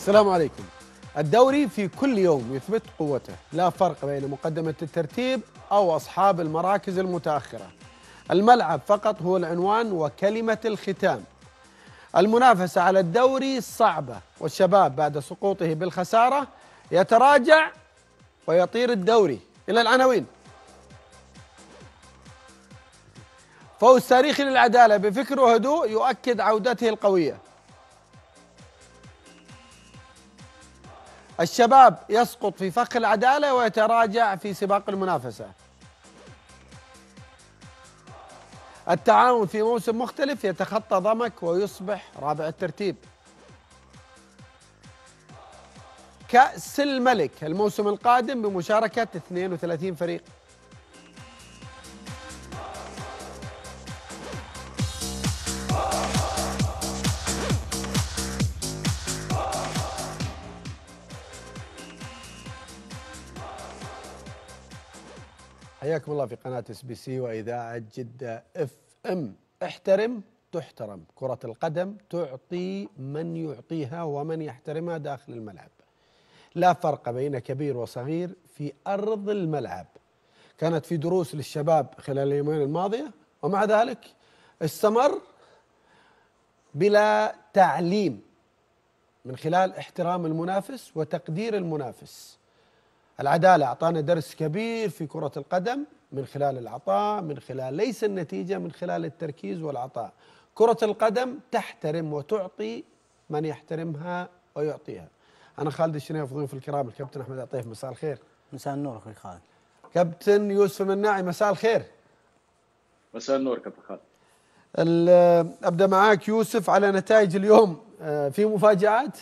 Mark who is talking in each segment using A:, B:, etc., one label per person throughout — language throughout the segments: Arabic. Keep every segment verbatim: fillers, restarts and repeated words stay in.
A: السلام عليكم. الدوري في كل يوم يثبت قوته، لا فرق بين مقدمة الترتيب أو أصحاب المراكز المتأخرة. الملعب فقط هو العنوان وكلمة الختام. المنافسة على الدوري صعبة، والشباب بعد سقوطه بالخسارة يتراجع ويطير الدوري. إلى العناوين. فوز تاريخي للعدالة بفكر وهدوء يؤكد عودته القوية. الشباب يسقط في فخ العدالة ويتراجع في سباق المنافسة. التعاون في موسم مختلف يتخطى ضمك ويصبح رابع الترتيب. كأس الملك الموسم القادم بمشاركة اثنين وثلاثين فريق. حياكم الله في قناة اس بي سي وإذاعة جدة اف ام. احترم تحترم. كرة القدم تعطي من يعطيها ومن يحترمها داخل الملعب. لا فرق بين كبير وصغير في أرض الملعب. كانت في دروس للشباب خلال اليومين الماضية، ومع ذلك استمر بلا تعليم من خلال احترام المنافس وتقدير المنافس. العدالة أعطانا درس كبير في كرة القدم من خلال العطاء، من خلال ليس النتيجة، من خلال التركيز والعطاء. كرة القدم تحترم وتعطي من يحترمها ويعطيها. أنا خالد الشنيف، ضيوف الكرام الكابتن أحمد عطيف، مساء الخير.
B: مساء النور أخوي خالد.
A: كابتن يوسف المناعي، مساء الخير.
C: مساء النور كابتن خالد.
A: أبدأ معاك يوسف على نتائج اليوم. في مفاجآت؟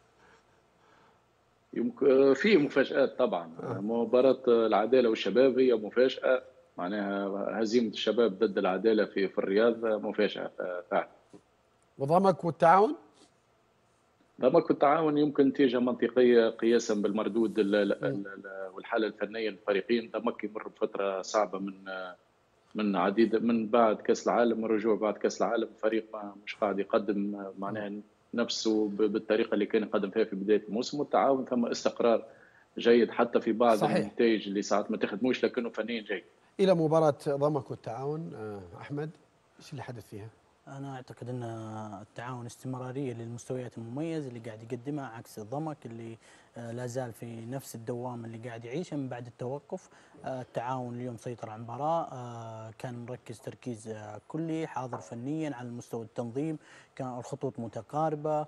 C: في مفاجآت طبعا. آه. مباراة العدالة والشباب هي مفاجأة، معناها هزيمة الشباب ضد العدالة في في الرياض مفاجأة فعلا.
A: وضمك والتعاون؟
C: ضمك والتعاون يمكن نتيجة منطقية قياسا بالمردود والحالة الفنية للفريقين. ضمك يمر بفترة صعبة من من عديد من بعد كأس العالم، الرجوع بعد كأس العالم، الفريق مش قاعد يقدم معناها نفسه بالطريقه اللي كان يقدم فيها في بدايه الموسم. والتعاون ثم استقرار جيد حتى في بعض صحيح. النتائج اللي ساعات ما تخدموش لكنه فنيا جيد.
A: الى مباراه ضمك والتعاون، احمد ايش اللي حدث فيها؟
B: انا اعتقد ان التعاون استمراريه للمستويات المميزه اللي قاعد يقدمها، عكس الضمك اللي لا زال في نفس الدوام اللي قاعد يعيشه من بعد التوقف. التعاون اليوم سيطر على المباراه، كان مركز تركيز كلي، حاضر فنيا على مستوى التنظيم، كان الخطوط متقاربه،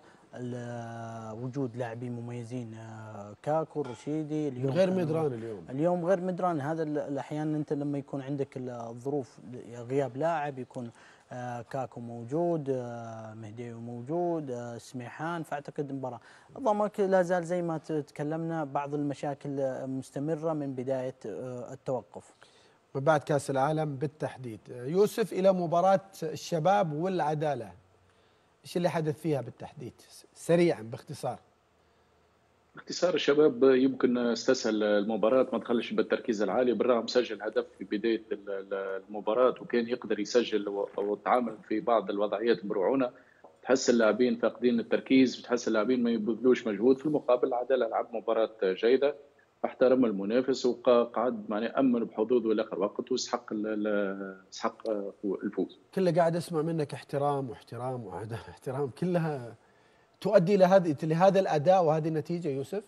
B: وجود لاعبين مميزين كاكو رشيدي.
A: اليوم غير مدران. اليوم
B: اليوم غير مدران. هذا الاحيان انت لما يكون عندك الظروف غياب لاعب، يكون كاكو موجود، مهدي موجود، سميحان، فاعتقد المباراه. ضمك لا زال زي ما تكلمنا بعض المشاكل مستمره من بدايه التوقف.
A: من بعد كاس العالم بالتحديد. يوسف، الى مباراه الشباب والعداله، ايش اللي حدث فيها بالتحديد سريعا باختصار؟
C: باختصار الشباب يمكن استسهل المباراة، ما دخلش بالتركيز العالي، بالرغم سجل هدف في بداية المباراة وكان يقدر يسجل وتعامل في بعض الوضعيات برعونة. تحس اللاعبين فاقدين التركيز، وتحس اللاعبين ما يبذلوش مجهود. في المقابل العدالة لعب مباراة جيدة، احترم المنافس وقعد معناه امن بحظوظه لاخر وقت واستحق استحق الفوز.
A: كله قاعد اسمع منك احترام واحترام واحترام، كلها تؤدي الى هذه لهذا الاداء وهذه النتيجه يوسف؟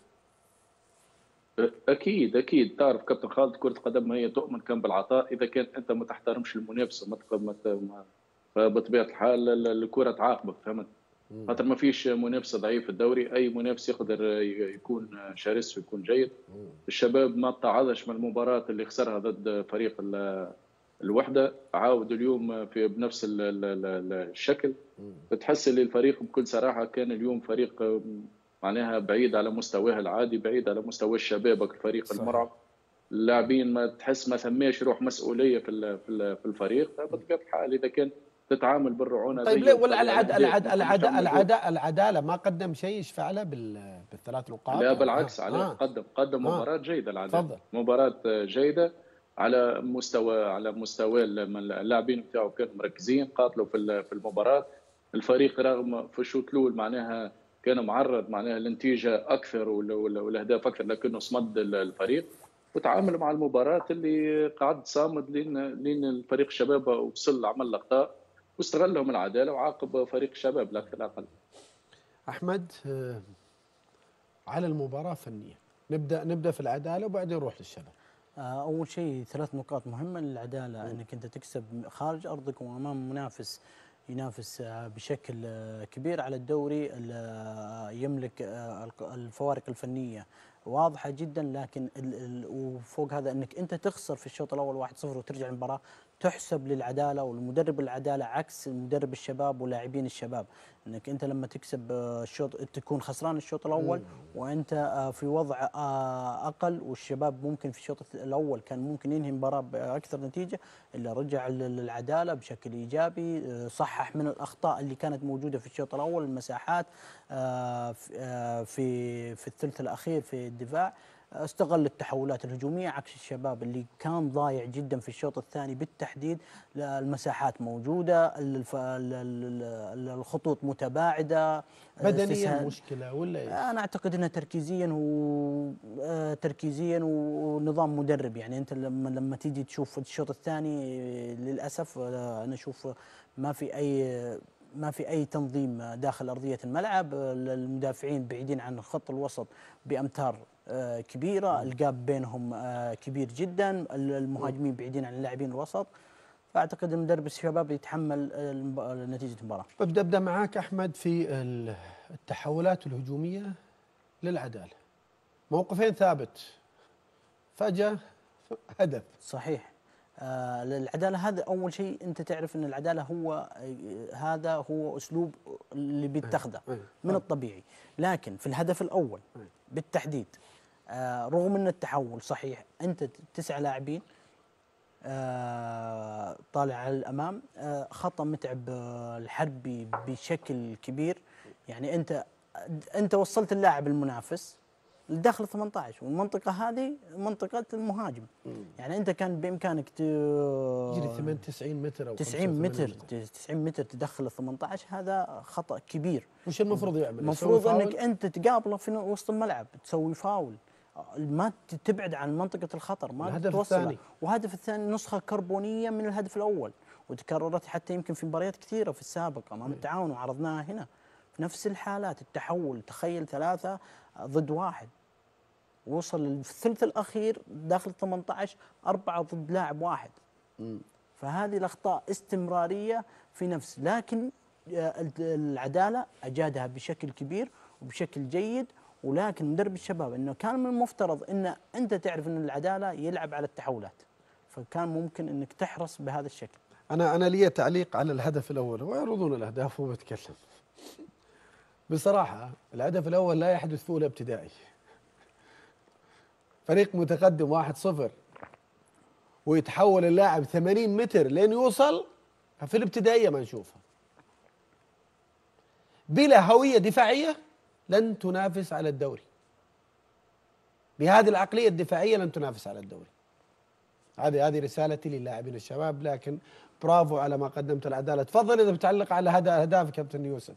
C: اكيد اكيد. تعرف كابتن خالد، كره القدم هي تؤمن كان بالعطاء. اذا كان انت ما تحترمش المنافس وما فبطبيعه الحال الكره تعاقبك، فهمت؟ خاطر ما فيش منافس ضعيف في الدوري، اي منافس يقدر يكون شرس ويكون جيد. الشباب ما تعظش من المباراه اللي خسرها ضد فريق الوحده، عاود اليوم في بنفس الشكل. بتحس ان الفريق بكل صراحه كان اليوم فريق معناها بعيد على مستواه العادي، بعيد على مستوى الشباب. الفريق المرعب، اللاعبين ما تحس ما ثماش روح مسؤوليه في في الفريق. بطبيعه الحال اذا كان تتعامل بالرعونه.
A: طيب ليه ولا العد العد العد العد العداله ما قدم شيء يفعله بالثلاث نقاط؟
C: لا بالعكس، عليه آه. قدم قدم آه. مباراه جيده. العداله مباراه جيده على مستوى على مستوى اللاعبين بتاعه كانوا مركزين، قاتلوا في في المباراه. الفريق رغم في الشوط الاول معناها كان معرض معناها النتيجه اكثر والاهداف اكثر، لكنه صمد الفريق وتعامل مع المباراه اللي قعد صامد لين لين الفريق الشباب وصل عمل اخطاء واستغلهم العداله وعاقب فريق الشباب لا اكثر لا اقل.
A: احمد، على المباراه فنيا نبدا نبدا في العداله وبعدين نروح للشباب.
B: اول شيء ثلاث نقاط مهمه للعداله، م. انك انت تكسب خارج ارضك وامام منافس ينافس بشكل كبير على الدوري، يملك الفوارق الفنيه واضحه جدا، لكن وفوق هذا انك انت تخسر في الشوط الاول واحد صفر وترجع المباراه تحسب للعداله والمدرب العداله عكس مدرب الشباب ولاعبين الشباب، انك انت لما تكسب الشوط تكون خسران الشوط الاول وانت في وضع اقل، والشباب ممكن في الشوط الاول كان ممكن ينهي المباراه باكثر نتيجه، الا رجع للعداله بشكل ايجابي، صحح من الاخطاء اللي كانت موجوده في الشوط الاول، المساحات في في الثلث الاخير في الدفاع، استغل التحولات الهجوميه عكس الشباب اللي كان ضايع جدا في الشوط الثاني بالتحديد، المساحات موجوده، الخطوط متباعده،
A: بدنيا مشكله ولا ايش؟
B: انا اعتقد انها تركيزيا وتركيزيا ونظام مدرب، يعني انت لما لما تيجي تشوف الشوط الثاني للاسف انا اشوف ما في اي ما في أي تنظيم داخل أرضية الملعب، المدافعين بعيدين عن خط الوسط بأمتار كبيرة، الجاب بينهم كبير جدا، المهاجمين بعيدين عن اللاعبين الوسط، فأعتقد مدرب الشباب يتحمل نتيجة المباراة.
A: ببدأ أبدأ معاك أحمد في التحولات الهجومية للعدالة، موقفين ثابت فجأة هدف.
B: صحيح. آه العداله هذا اول شيء انت تعرف ان العداله هو هذا هو اسلوب اللي بيتخذه من الطبيعي، لكن في الهدف الاول بالتحديد آه رغم ان التحول صحيح انت تسع لاعبين آه طالع على الامام، آه خطا متعب الحربي بشكل كبير، يعني انت انت وصلت اللاعب المنافس لداخل ثمانية عشر والمنطقة هذه منطقة المهاجم، يعني أنت كان بإمكانك ت
A: يجري ثمانية وتسعين متر أو
B: تسعين متر تسعين متر تدخل ال ثمانية عشر، هذا خطأ كبير.
A: وش المفروض يعمل؟
B: المفروض أنك أنت تقابله في وسط الملعب، تسوي فاول، ما تبعد عن منطقة الخطر، ما توصله. وهدف الثاني نسخة كربونية من الهدف الأول، وتكررت حتى يمكن في مباريات كثيرة في السابق أمام التعاون وعرضناها هنا في نفس الحالات، التحول تخيل ثلاثة ضد واحد، وصل في الثلث الأخير داخل ثمانية عشر أربعة ضد لاعب واحد. م. فهذه الأخطاء استمرارية في نفس، لكن العدالة أجادها بشكل كبير وبشكل جيد، ولكن مدرب الشباب أنه كان من المفترض أن أنت تعرف أن العدالة يلعب على التحولات، فكان ممكن أنك تحرص بهذا الشكل.
A: أنا أنا لي تعليق على الهدف الأول، ويعرضون الأهداف وبتكلم. بصراحة الهدف الأول لا يحدث فوله ابتدائي، فريق متقدم واحد صفر ويتحول اللاعب ثمانين متر لين يوصل، في الابتدائية ما نشوفها. بلا هوية دفاعية لن تنافس على الدوري، بهذه العقلية الدفاعية لن تنافس على الدوري. هذه هذه رسالتي للاعبين الشباب، لكن برافو على ما قدمت العدالة. تفضل إذا بتعلق على هذا أهداف كابتن يوسف.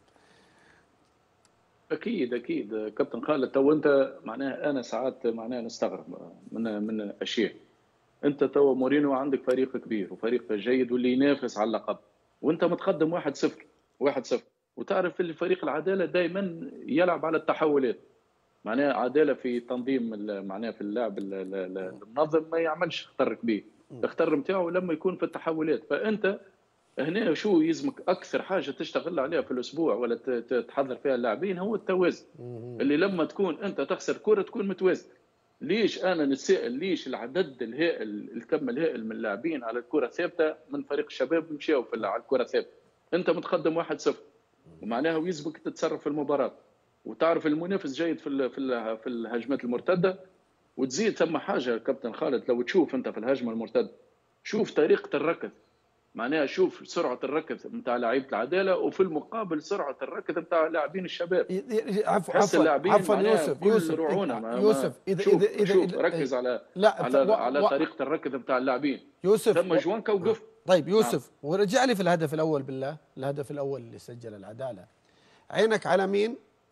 C: اكيد اكيد كابتن خالد، تو انت معناها انا ساعات معناها نستغرب من من اشياء. انت تو مورينو عندك فريق كبير وفريق جيد واللي ينافس على اللقب، وانت متقدم واحد صفر واحد صفر، وتعرف اللي فريق العداله دائما يلعب على التحولات، معناها عداله في تنظيم معناها في اللعب المنظم، ما يعملش خطر كبير، الخطر نتاعو لما يكون في التحولات. فانت هنا شو يلزمك اكثر حاجه تشتغل عليها في الاسبوع ولا تحضر فيها اللاعبين هو التوازن، اللي لما تكون انت تخسر كره تكون متوازن. ليش انا نتسائل ليش العدد الهائل الكم الهائل من اللاعبين على الكره الثابته من فريق الشباب مشاو على الكره الثابته؟ انت متقدم واحد صفر ومعناها ويلزمك تتصرف في المباراه وتعرف المنافس جيد في في في الهجمات المرتده. وتزيد ثم حاجه كابتن خالد، لو تشوف انت في الهجمه المرتده شوف طريقه الركض، معناها شوف سرعه الركض نتاع لاعيبه العداله وفي المقابل سرعه الركض نتاع لاعبين الشباب.
A: عفوا عفوا عفوا يوسف يوسف يوسف
C: اذا شوف اذا شوف ركز على لا على و... على طريقه الركض نتاع اللاعبين.
A: يوسف
C: ثم جوانكا وقف.
A: طيب يوسف نعم. ورجع لي في الهدف الاول بالله، الهدف الاول اللي سجل العداله، عينك على مين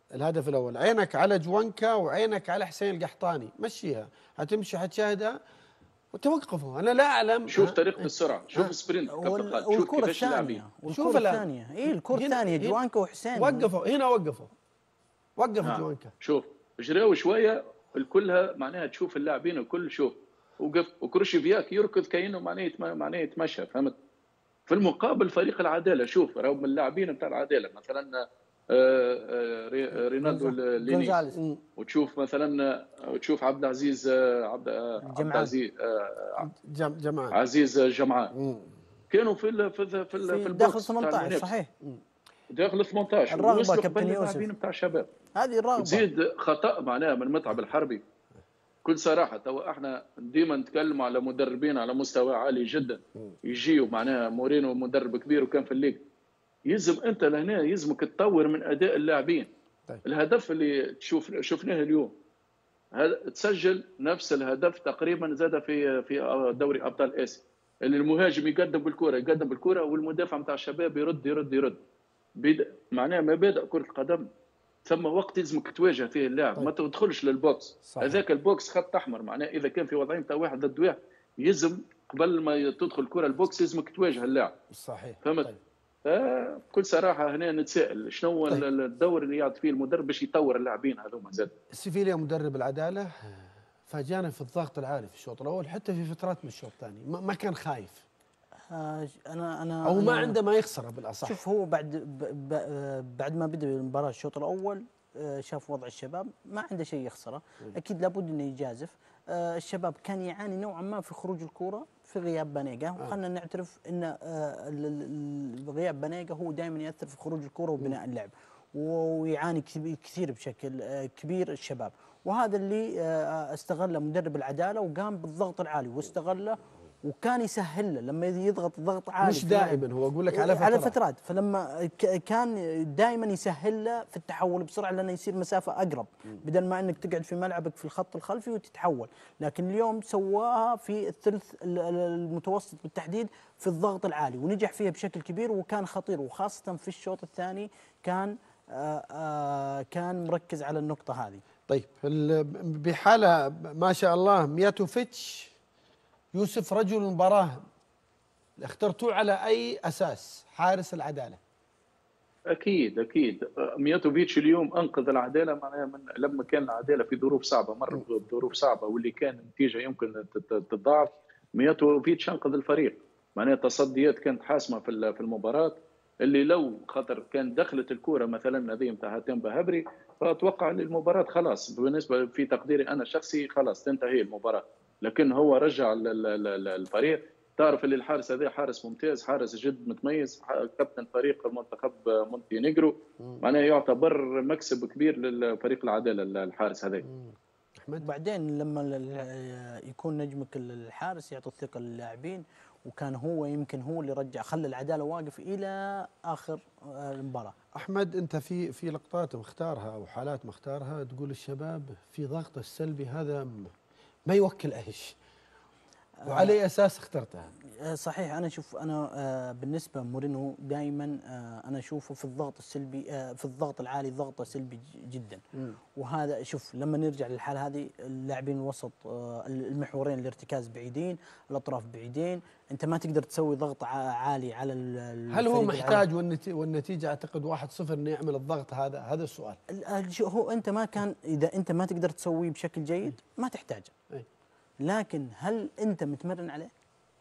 A: الهدف الاول، عينك على جوانكا وعينك على حسين القحطاني، مشيها، هتمشي حتشاهدها وتوقفوا. انا لا اعلم.
C: شوف
A: ها؟
C: طريقه السرعه، شوف
A: ها؟
C: السبرنت كابتن
B: وال-
C: خالد، شوف
B: والكرة
C: كيفاش اللاعبين.
B: الثانية
A: شوف
B: والكرة
A: الآن.
B: الثانية اي الكرة
A: هنا-
B: الثانية
A: هنا-
B: جوانكا وحسين
A: وقفوا هنا، وقفوا وقفوا
C: ها.
A: جوانكا.
C: شوف جراو شويه الكلها معناها تشوف اللاعبين الكل، شوف وقف وكروشيفياك يركض كانه معناه يتم- معناه يتمشى، فهمت؟ في المقابل فريق العداله، شوف راهو من اللاعبين نتاع العداله مثلا آه، آه، ري- رينالدو ليني،
B: جونزاليز
C: وتشوف مثلا وتشوف عبد العزيز آه، عبد آه، عبد
B: جمعان.
C: العزيز آه،
A: جم- جماعه
C: عزيز جمعان،
A: مم.
C: كانوا في ال في ال في, ال
B: في
C: في
B: داخل
C: البوكس بتاع
B: ثمانية عشر
C: المنافس،
B: صحيح.
C: داخل ثمانية عشر،
B: الرغبة
C: ووصلوا
B: كابتن
C: قبل
B: يوسف.
C: اللاعبين بتاع الشباب.
B: هذه الرغبة.
C: تزيد خطا معناها من متعب الحربي. بكل صراحه توا احنا ديما نتكلم على مدربين على مستوى عالي جدا، يجيوا معناها مورينو مدرب كبير وكان في الليج، يلزم انت لهنا يلزمك تطور من اداء اللاعبين.
A: طيب.
C: الهدف اللي تشوف شفناه اليوم هذا تسجل نفس الهدف تقريبا زاد في في دوري ابطال اسيا، اللي المهاجم يقدم بالكره يقدم بالكره والمدافع نتاع الشباب يرد يرد يرد. معناها مبادئ كره القدم، ثم وقت لازمك تواجه فيه اللاعب. طيب. ما تدخلش للبوكس، هذاك البوكس خط احمر، معناه اذا كان في وضعين تاع واحد ضد واحد يلزم قبل ما تدخل الكره البوكس لازمك تواجه اللاعب.
A: صحيح.
C: فهمت؟ طيب. بكل صراحه هنا نتساءل شنو هو طيب. الدور اللي يعطي فيه المدرب باش يطور اللاعبين هذوما زاد.
A: سيفيليا مدرب العداله فاجانا في الضغط العالي في الشوط الاول، حتى في فترات من الشوط الثاني ما كان خايف.
B: آه انا انا
A: او ما
B: أنا
A: عنده ما يخسره بالاصح.
B: شوف هو بعد ب ب بعد ما بدا المباراه الشوط الاول شاف وضع الشباب ما عنده شيء يخسره، اكيد لابد انه يجازف. آه الشباب كان يعاني نوعا ما في خروج الكوره في غياب بانيجا، وخلنا نعترف ان آه غياب بانيجا هو دائما ياثر في خروج الكوره وبناء اللعب، ويعاني كثير بشكل كبير الشباب، وهذا اللي استغله مدرب العداله وقام بالضغط العالي واستغله، وكان يسهل له لما يضغط ضغط عالي.
A: مش دائما، هو اقول لك على فترات
B: على فترات، فلما كان دائما يسهل له في التحول بسرعه لانه يصير مسافه اقرب، بدل ما انك تقعد في ملعبك في الخط الخلفي وتتحول. لكن اليوم سواها في الثلث المتوسط بالتحديد في الضغط العالي ونجح فيها بشكل كبير وكان خطير، وخاصه في الشوط الثاني كان آآ آآ كان مركز على النقطه هذه.
A: طيب بحاله ما شاء الله مياتوفيتش يوسف رجل المباراه اخترتوه على اي اساس حارس العداله؟
C: اكيد اكيد مياتوفيتش اليوم انقذ العداله معناها من لما كان العداله في ظروف صعبه، مر بظروف صعبه واللي كان النتيجه يمكن تتضاعف، مياتوفيتش انقذ الفريق، معناها تصديات كانت حاسمه في في المباراه، اللي لو خاطر كان دخلت الكره مثلا هذه نتاع هاتين بهبري فاتوقع ان المباراه خلاص بالنسبه في تقديري انا الشخصي خلاص تنتهي المباراه. لكن هو رجع الفريق، تعرف اللي الحارس هذا حارس ممتاز، حارس جد متميز، كابتن فريق منتخب مونتينيغرو، معناه يعتبر مكسب كبير للفريق العداله الحارس هذا.
B: وبعدين لما يكون نجمك الحارس يعطي الثقه للاعبين، وكان هو يمكن هو اللي رجع خلى العداله واقف الى اخر المباراه.
A: احمد انت في في لقطات مختارها او حالات مختارها تقول الشباب في ضغط السلبي هذا ما يوكل ايش، وعلى اي اساس اخترتها؟
B: صحيح. انا شوف انا بالنسبه مورينو دائما انا اشوفه في الضغط السلبي في الضغط العالي ضغطه سلبي جدا، م. وهذا شوف لما نرجع للحاله هذه اللاعبين الوسط المحورين الارتكاز بعيدين، الاطراف بعيدين، انت ما تقدر تسوي ضغط عالي على
A: هل هو محتاج والنتيجه اعتقد واحد صفر انه يعمل الضغط هذا؟ هذا السؤال.
B: هو انت ما كان اذا انت ما تقدر تسويه بشكل جيد ما تحتاجه، لكن هل انت متمرن عليه؟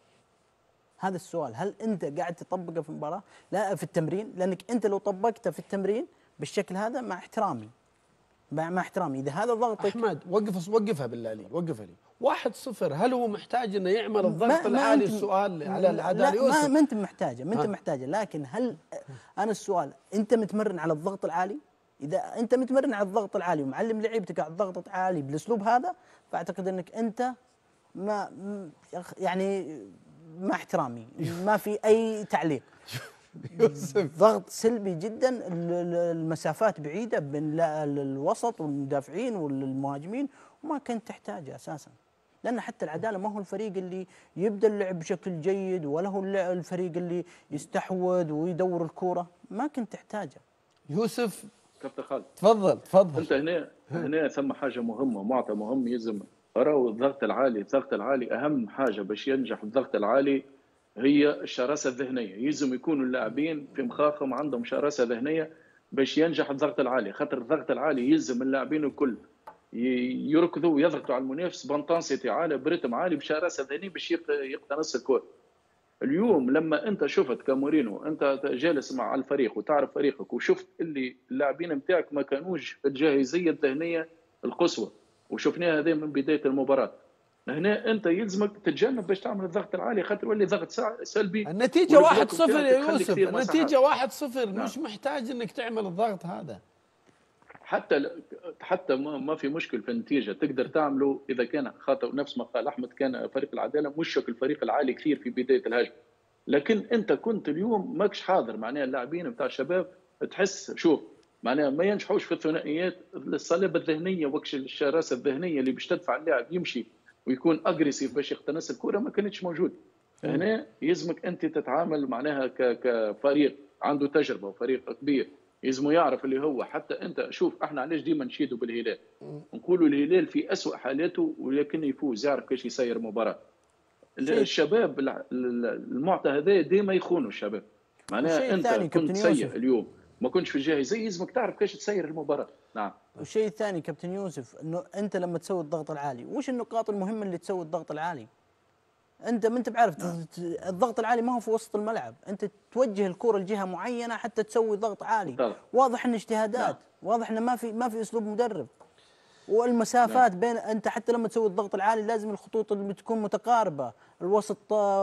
B: هذا السؤال، هل انت قاعد تطبقه في المباراه؟ لا في التمرين، لانك انت لو طبقته في التمرين بالشكل هذا مع احترامي مع احترامي اذا هذا ضغطك.
A: احمد وقف وقفها بالله عليك، وقفها لي. واحد صفر هل هو محتاج انه يعمل الضغط العالي؟ السؤال على العداله يوسف.
B: ما, ما انت محتاجه ما انت محتاجه، لكن هل انا السؤال انت متمرن على الضغط العالي؟ اذا انت متمرن على الضغط العالي ومعلم لعيبتك على الضغط العالي بالاسلوب هذا، فاعتقد انك انت ما يعني مع احترامي ما في اي تعليق. ضغط سلبي جدا، المسافات بعيده بين الوسط والمدافعين والمهاجمين وما كنت تحتاجه اساسا، لان حتى العداله ما هو الفريق اللي يبدا اللعب بشكل جيد ولا هو الفريق اللي يستحوذ ويدور الكوره، ما كنت تحتاجه.
A: يوسف
C: كابتن خالد
A: تفضل تفضل.
C: انت هنا هنا ثم حاجه مهمه، معطى مهم يلزم. راهو الضغط العالي، الضغط العالي اهم حاجه باش ينجح الضغط العالي هي الشراسه الذهنيه. يلزم يكونوا اللاعبين في مخاخهم عندهم شراسه ذهنيه باش ينجح الضغط العالي. خاطر الضغط العالي يلزم اللاعبين الكل يركضوا ويضغطوا على المنافس بانتنسيتي عاليه، برتم عالي، بشراسه ذهنيه باش يقتنص الكره. اليوم لما انت شفت كمورينو، انت جالس مع الفريق وتعرف فريقك، وشفت اللي اللاعبين نتاعك ما كانوش في الجاهزيه الذهنيه القصوى، وشفناها هذه من بدايه المباراه. هنا انت يلزمك تتجنب باش تعمل الضغط العالي، خاطر يولي ضغط سلبي.
A: النتيجه واحد صفر يا يوسف، النتيجه واحد صفر،
C: نعم.
A: مش محتاج انك تعمل الضغط هذا.
C: حتى حتى ما في مشكل في النتيجه، تقدر تعمله اذا كان خاطر نفس ما قال احمد، كان فريق العداله مشك الفريق العالي كثير في بدايه الهجمه. لكن انت كنت اليوم ماكش حاضر، معناها اللاعبين نتاع الشباب تحس شوف معناها ما ينجحوش في الثنائيات. الصلابه الذهنيه وكش الشراسه الذهنيه اللي باش تدفع اللاعب يمشي ويكون اجريسيف باش يقتنص الكره ما كانتش موجوده. هنا يلزمك انت تتعامل معناها كفريق عنده تجربه وفريق كبير، يلزمه يعرف اللي هو. حتى انت شوف احنا علاش ديما نشيدوا بالهلال، نقولوا الهلال في أسوأ حالاته ولكن يفوز، يعرف كيفاش يسير مباراه. الشباب المعطى هذا ديما يخونوا الشباب. معناها انت كنت سيء اليوم ما كنتش في الجاهزيه، يلزمك تعرف كيفاش تسير المباراه. نعم.
B: والشيء الثاني كابتن يوسف، انه انت لما تسوي الضغط العالي، وش النقاط المهمه اللي تسوي الضغط العالي؟ انت ما انت بعرف. نعم. الضغط العالي ما هو في وسط الملعب، انت توجه الكره لجهه معينه حتى تسوي ضغط عالي. طبعا. واضح ان اجتهادات. نعم. واضح انه ما في ما في اسلوب مدرب. والمسافات. نعم. بين انت حتى لما تسوي الضغط العالي لازم الخطوط اللي تكون متقاربه، الوسط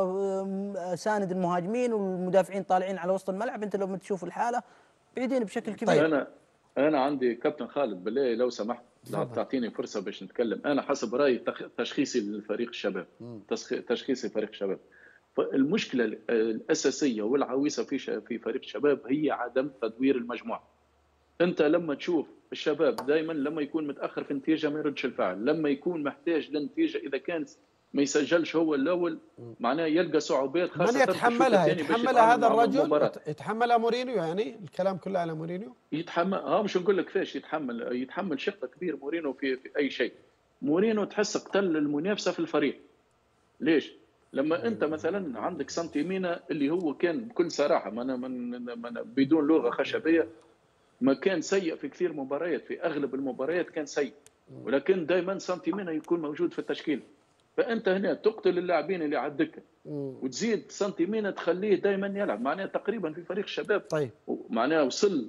B: ساند المهاجمين والمدافعين طالعين على وسط الملعب. انت لو تشوف الحاله بعيدين بشكل كبير.
C: انا انا عندي كابتن خالد بالله لو سمحت تعطيني فرصه باش نتكلم. انا حسب رايي تشخيصي للفريق الشباب، تشخيصي فريق الشباب، فالمشكله الاساسيه والعويصه في في فريق الشباب هي عدم تدوير المجموعه. انت لما تشوف الشباب دائما لما يكون متاخر في النتيجه ما يردش الفعل، لما يكون محتاج للنتيجه اذا كان ما يسجلش هو الاول معناه يلقى صعوبات. خاصه
A: من يتحملها؟ يتحملها هذا الرجل؟ يتحملها مورينيو؟ يعني الكلام كله على مورينيو؟
C: يتحمل. اه مش نقول لك كيفاش يتحمل، يتحمل شق كبير مورينيو في, في اي شيء. مورينيو تحس قتل المنافسه في الفريق. ليش؟ لما انت مثلا عندك سانتيمينا اللي هو كان بكل صراحه من من بدون لغه خشبيه، ما كان سيء في كثير مباريات، في اغلب المباريات كان سيء، ولكن دائما سانتيمينا يكون موجود في التشكيل. فانت هنا تقتل اللاعبين اللي على الدكه وتزيد سانتيمينا تخليه دائما يلعب. معناها تقريبا في فريق الشباب
A: طيب
C: معناها وصل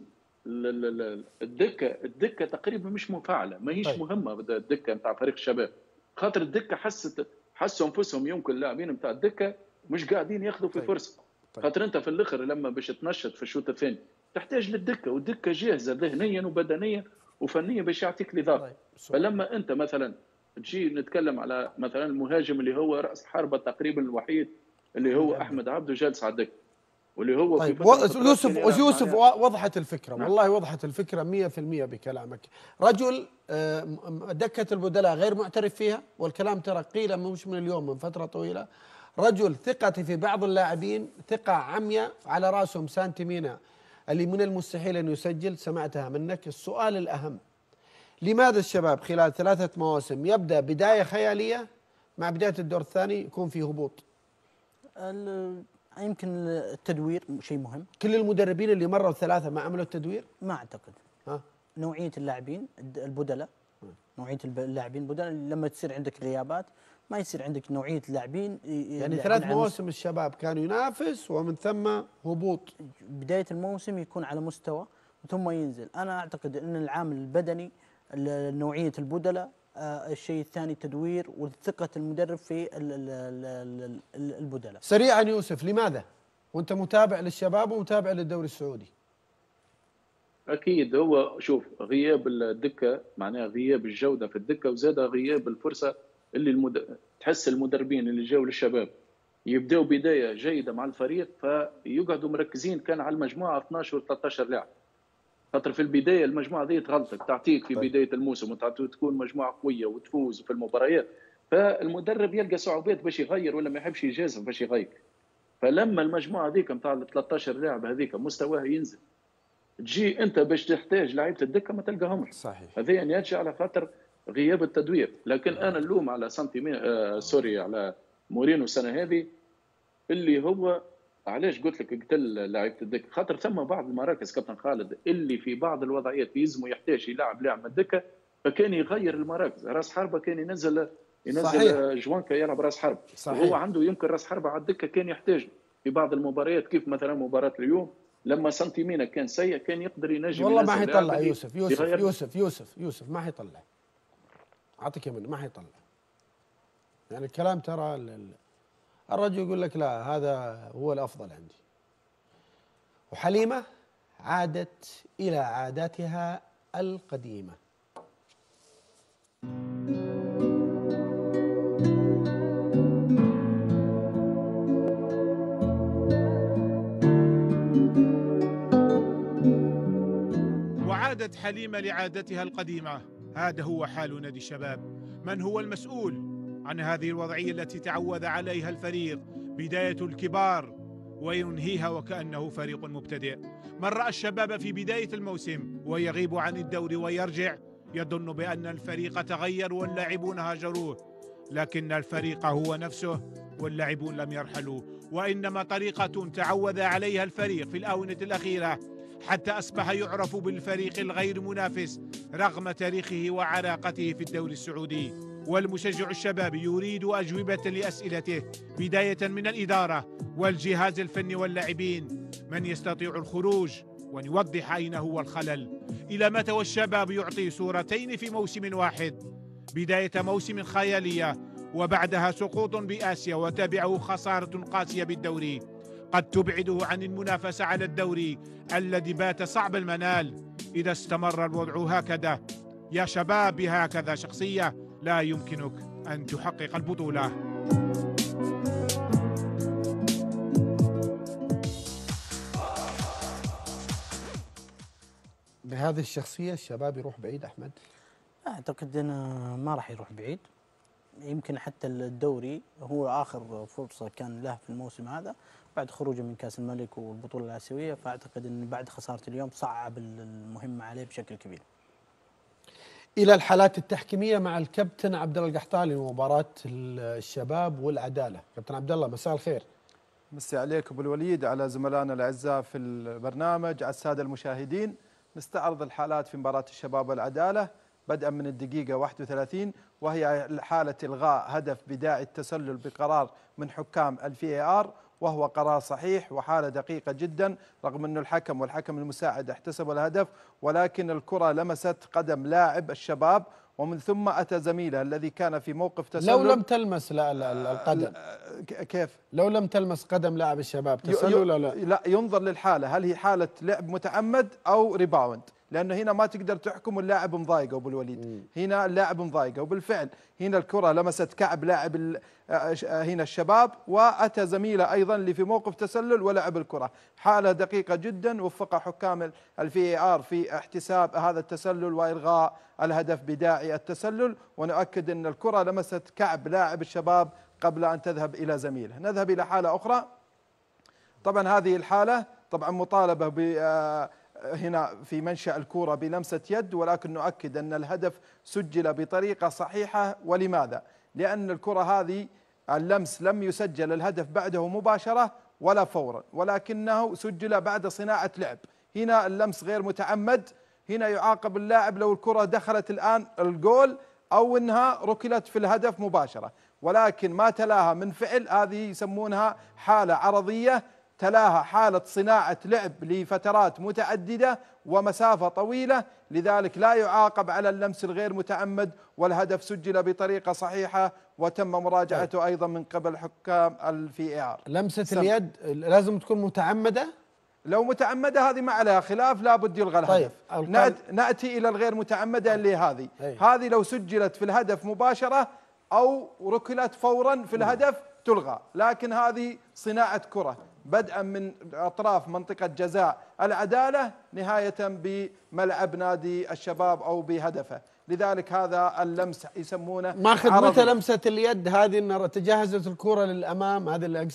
C: الدكه الدكه تقريبا مش مفعله، ما هيش طيب. مهمه الدكه نتاع فريق الشباب، خاطر الدكه حست حسوا انفسهم يمكن اللاعبين نتاع الدكه مش قاعدين ياخذوا في طيب. فرصه. طيب. خاطر انت في الاخر لما باش تنشط في الشوط الثاني تحتاج للدكه، والدكه جاهزه ذهنيا وبدنيا وفنيا باش يعطيك لضغط. طيب. فلما انت مثلا تجي نتكلم على مثلا المهاجم اللي هو راس الحربه تقريبا الوحيد اللي هو احمد عبده جالس على الدكه، واللي هو
A: طيب يوسف يوسف وضحت الفكره. نعم. والله وضحت الفكره مئة بالمئة بكلامك. رجل دكه البدلاء غير معترف فيها، والكلام ترى قيل مش من اليوم، من فتره طويله. رجل ثقتي في بعض اللاعبين ثقه عمياء، على راسهم سانتيمينا اللي من المستحيل ان يسجل، سمعتها منك. السؤال الاهم، لماذا الشباب خلال ثلاثة مواسم يبدأ بداية خيالية، مع بداية الدور الثاني يكون في هبوط؟
B: يمكن التدوير شيء مهم.
A: كل المدربين اللي مروا ثلاثة ما عملوا التدوير؟
B: ما أعتقد.
A: ها؟
B: نوعية اللاعبين البدلاء، نوعية اللاعبين البدلاء لما تصير عندك غيابات ما يصير عندك نوعية لاعبين.
A: يعني ثلاث مواسم الشباب كانوا ينافس ومن ثم هبوط.
B: بداية الموسم يكون على مستوى ثم ينزل. أنا أعتقد أن العامل البدني، نوعية البدلاء، الشيء الثاني التدوير وثقة المدرب في البدلاء.
A: سريعا يوسف، لماذا؟ وأنت متابع للشباب ومتابع للدوري السعودي.
C: أكيد هو شوف غياب الدكة معناها غياب الجودة في الدكة، وزاد غياب الفرصة اللي المد... تحس المدربين اللي جاوا للشباب يبدأوا بداية جيدة مع الفريق فيقعدوا مركزين كان على المجموعة اثناش و ثلاثة عشر لاعب. خاطر في البدايه المجموعه دي تغلطك، تعطيك في طيب. بدايه الموسم وتكون مجموعه قويه وتفوز في المباريات، فالمدرب يلقى صعوبات باش يغير ولا ما يحبش يجازف باش يغير. فلما المجموعه هذيك نتاع ثلاثة عشر لاعب هذيك مستواها ينزل تجي انت باش تحتاج لعيبه الدكه ما تلقاهمش.
A: صحيح.
C: هذا يرجع على خاطر غياب التدوير. لكن انا اللوم على سنتي آه سوري على مورينو السنه هذه، اللي هو علاش قلت لك قتل لعيبه الدكه، خاطر ثم بعض المراكز كابتن خالد اللي في بعض الوضعيات يلزموا يحتاج يلعب لاعب من الدكه، فكان يغير المراكز. راس حربه كان ينزل ينزل صحيح. جوانكا يلعب راس حرب، وهو عنده يمكن راس حربه على الدكه كان يحتاج في بعض المباريات، كيف مثلا مباراه اليوم لما سنتيمينا كان سيء كان يقدر ينجم.
A: والله ما حيطلع يوسف يوسف يوسف يوسف يوسف ما حيطلع، اعطيك منه ما حيطلع. يعني الكلام ترى الرجل يقول لك لا هذا هو الافضل عندي. وحليمه عادت الى عاداتها القديمه.
D: وعادت حليمة لعادتها القديمة. هذا هو حال نادي الشباب. من هو المسؤول عن هذه الوضعية التي تعود عليها الفريق؟ بداية الكبار وينهيها وكأنه فريق مبتدئ. من رأى الشباب في بداية الموسم ويغيب عن الدوري ويرجع يظن بأن الفريق تغير واللاعبون هاجروه، لكن الفريق هو نفسه واللاعبون لم يرحلوا، وإنما طريقة تعود عليها الفريق في الآونة الأخيرة حتى أصبح يعرف بالفريق الغير منافس رغم تاريخه وعراقته في الدوري السعودي. والمشجع الشبابي يريد أجوبة لأسئلته، بداية من الإدارة والجهاز الفني واللاعبين. من يستطيع الخروج ونوضح أين هو الخلل؟ إلى متى والشباب يعطي صورتين في موسم واحد؟ بداية موسم خيالية وبعدها سقوط بآسيا وتبعه خسارة قاسية بالدوري قد تبعده عن المنافسة على الدوري الذي بات صعب المنال إذا استمر الوضع هكذا. يا شباب بهكذا شخصية لا يمكنك أن تحقق البطولة.
A: بهذه الشخصية الشباب يروح بعيد أحمد؟
B: أعتقد أنه ما راح يروح بعيد. يمكن حتى الدوري هو آخر فرصة كان له في الموسم هذا بعد خروجه من كأس الملك والبطولة الآسيوية، فأعتقد أن بعد خسارة اليوم صعب المهمة عليه بشكل كبير.
A: إلى الحالات التحكيمية مع الكابتن عبد الله القحطاني لمباراة الشباب والعدالة. كابتن عبد الله مساء الخير.
E: مسي عليك أبو الوليد، على زملائنا الأعزاء في البرنامج، على السادة المشاهدين. نستعرض الحالات في مباراة الشباب والعدالة بدءا من الدقيقة واحد وثلاثين، وهي حالة إلغاء هدف بداعي التسلل بقرار من حكام الفي اي ار، وهو قرار صحيح وحالة دقيقة جدا، رغم أن الحكم والحكم المساعد احتسبوا الهدف، ولكن الكرة لمست قدم لاعب الشباب ومن ثم أتى زميله الذي كان في موقف تسلل.
A: لو لم تلمس لا لا القدم
E: كيف؟
A: لو لم تلمس قدم لاعب الشباب تسلل ولا لا؟
E: لا، ينظر للحالة، هل هي حالة لعب متعمد أو ريباوند، لأنه هنا ما تقدر تحكم اللاعب مضايقه أبو الوليد. مم. هنا اللاعب مضايقه، وبالفعل هنا الكرة لمست كعب لاعب هنا الشباب، وأتى زميله أيضا اللي في موقف تسلل ولعب الكرة. حالة دقيقة جدا، وفق حكام الفي اي ار في احتساب هذا التسلل وإلغاء الهدف بداعي التسلل، ونؤكد أن الكرة لمست كعب لاعب الشباب قبل أن تذهب إلى زميله. نذهب إلى حالة أخرى. طبعا هذه الحالة طبعا مطالبة ب هنا في منشأ الكرة بلمسة يد، ولكن نؤكد أن الهدف سجل بطريقة صحيحة. ولماذا؟ لأن الكرة هذه اللمس لم يسجل الهدف بعده مباشرة ولا فورا، ولكنه سجل بعد صناعة لعب. هنا اللمس غير متعمد، هنا يعاقب اللاعب لو الكرة دخلت الآن الجول أو أنها ركلت في الهدف مباشرة، ولكن ما تلاها من فعل، هذه يسمونها حالة عرضية، تلاها حالة صناعة لعب لفترات متعددة ومسافة طويلة، لذلك لا يعاقب على اللمس الغير متعمد، والهدف سجل بطريقة صحيحة وتم مراجعته أيضا من قبل حكام الفي اي ار.
A: لمسة سم. اليد لازم تكون متعمدة؟
E: لو متعمدة هذه ما عليها خلاف، لابد يلغى الهدف. طيب نأتي إلى الغير متعمدة اللي هذه أي. هذه لو سجلت في الهدف مباشرة أو ركلت فورا في الهدف تلغى، لكن هذه صناعة كرة بدءا من أطراف منطقة جزاء العدالة نهاية بملعب نادي الشباب أو بهدفه، لذلك هذا اللمس يسمونه
A: ماخذ. متى لمسة اليد هذه ان تجهزت الكرة للأمام؟ هذا اللي أقصد.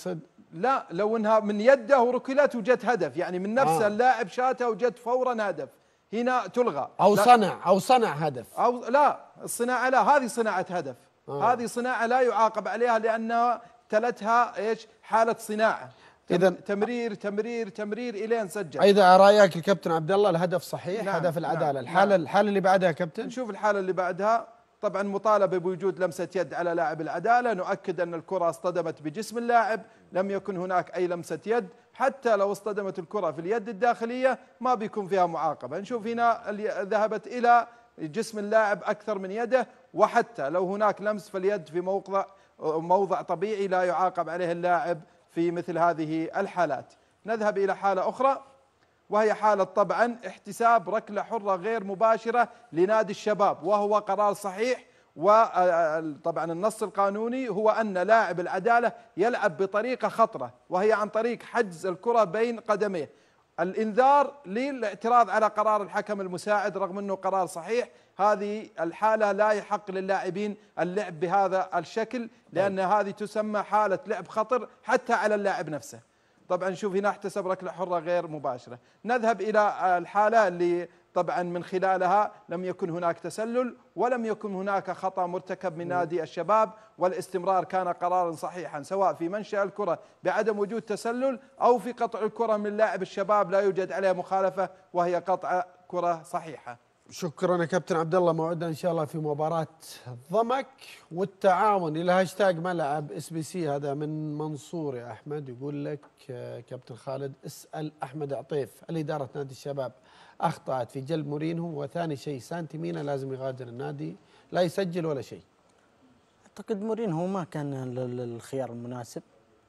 E: لا، لو انها من يده وركلت وجت هدف، يعني من نفس
A: آه.
E: اللاعب شاتها وجت فورا هدف، هنا تلغى.
A: او
E: لا
A: صنع او صنع هدف
E: او لا، الصناعه لا، هذه صناعه هدف.
A: آه.
E: هذه صناعه لا يعاقب عليها لانها تلتها ايش؟ حاله صناعه.
A: إذا
E: تمرير تمرير تمرير الين سجل.
A: اذا رايك الكابتن عبد الله الهدف صحيح،
E: نعم
A: هدف العداله.
E: نعم
A: الحاله
E: نعم.
A: الحاله اللي بعدها كابتن،
E: نشوف الحاله اللي بعدها. طبعا مطالبه بوجود لمسه يد على لاعب العداله، نؤكد ان الكره اصطدمت بجسم اللاعب، لم يكن هناك اي لمسه يد، حتى لو اصطدمت الكره في اليد الداخليه ما بيكون فيها معاقبه. نشوف هنا ذهبت الى جسم اللاعب اكثر من يده، وحتى لو هناك لمس فاليد في موضع موضع طبيعي لا يعاقب عليه اللاعب في مثل هذه الحالات. نذهب الى حاله اخرى، وهي حالة طبعا احتساب ركلة حرة غير مباشرة لنادي الشباب، وهو قرار صحيح. وطبعا النص القانوني هو أن لاعب العدالة يلعب بطريقة خطرة، وهي عن طريق حجز الكرة بين قدميه. الإنذار للاعتراض على قرار الحكم المساعد رغم أنه قرار صحيح. هذه الحالة لا يحق للاعبين اللعب بهذا الشكل، لأن هذه تسمى حالة لعب خطر حتى على اللاعب نفسه. طبعا شوف هنا احتسب ركلة حرة غير مباشرة. نذهب إلى الحالة اللي طبعا من خلالها لم يكن هناك تسلل ولم يكن هناك خطأ مرتكب من نادي الشباب، والاستمرار كان قرارا صحيحا سواء في منشأ الكرة بعدم وجود تسلل أو في قطع الكرة من لاعب الشباب لا يوجد عليه مخالفة وهي قطع كرة صحيحة.
A: شكرا يا كابتن عبد الله. موعدنا ان شاء الله في مباراه ضمك والتعاون. الى هاشتاج ملعب اس بي سي. هذا من منصور يا احمد، يقول لك كابتن خالد اسال احمد عطيف، هل اداره نادي الشباب اخطات في جلب مورينهو؟ وثاني شيء سانتي مينا لازم يغادر النادي، لا يسجل ولا شيء.
B: اعتقد مورينهو ما كان الخيار المناسب.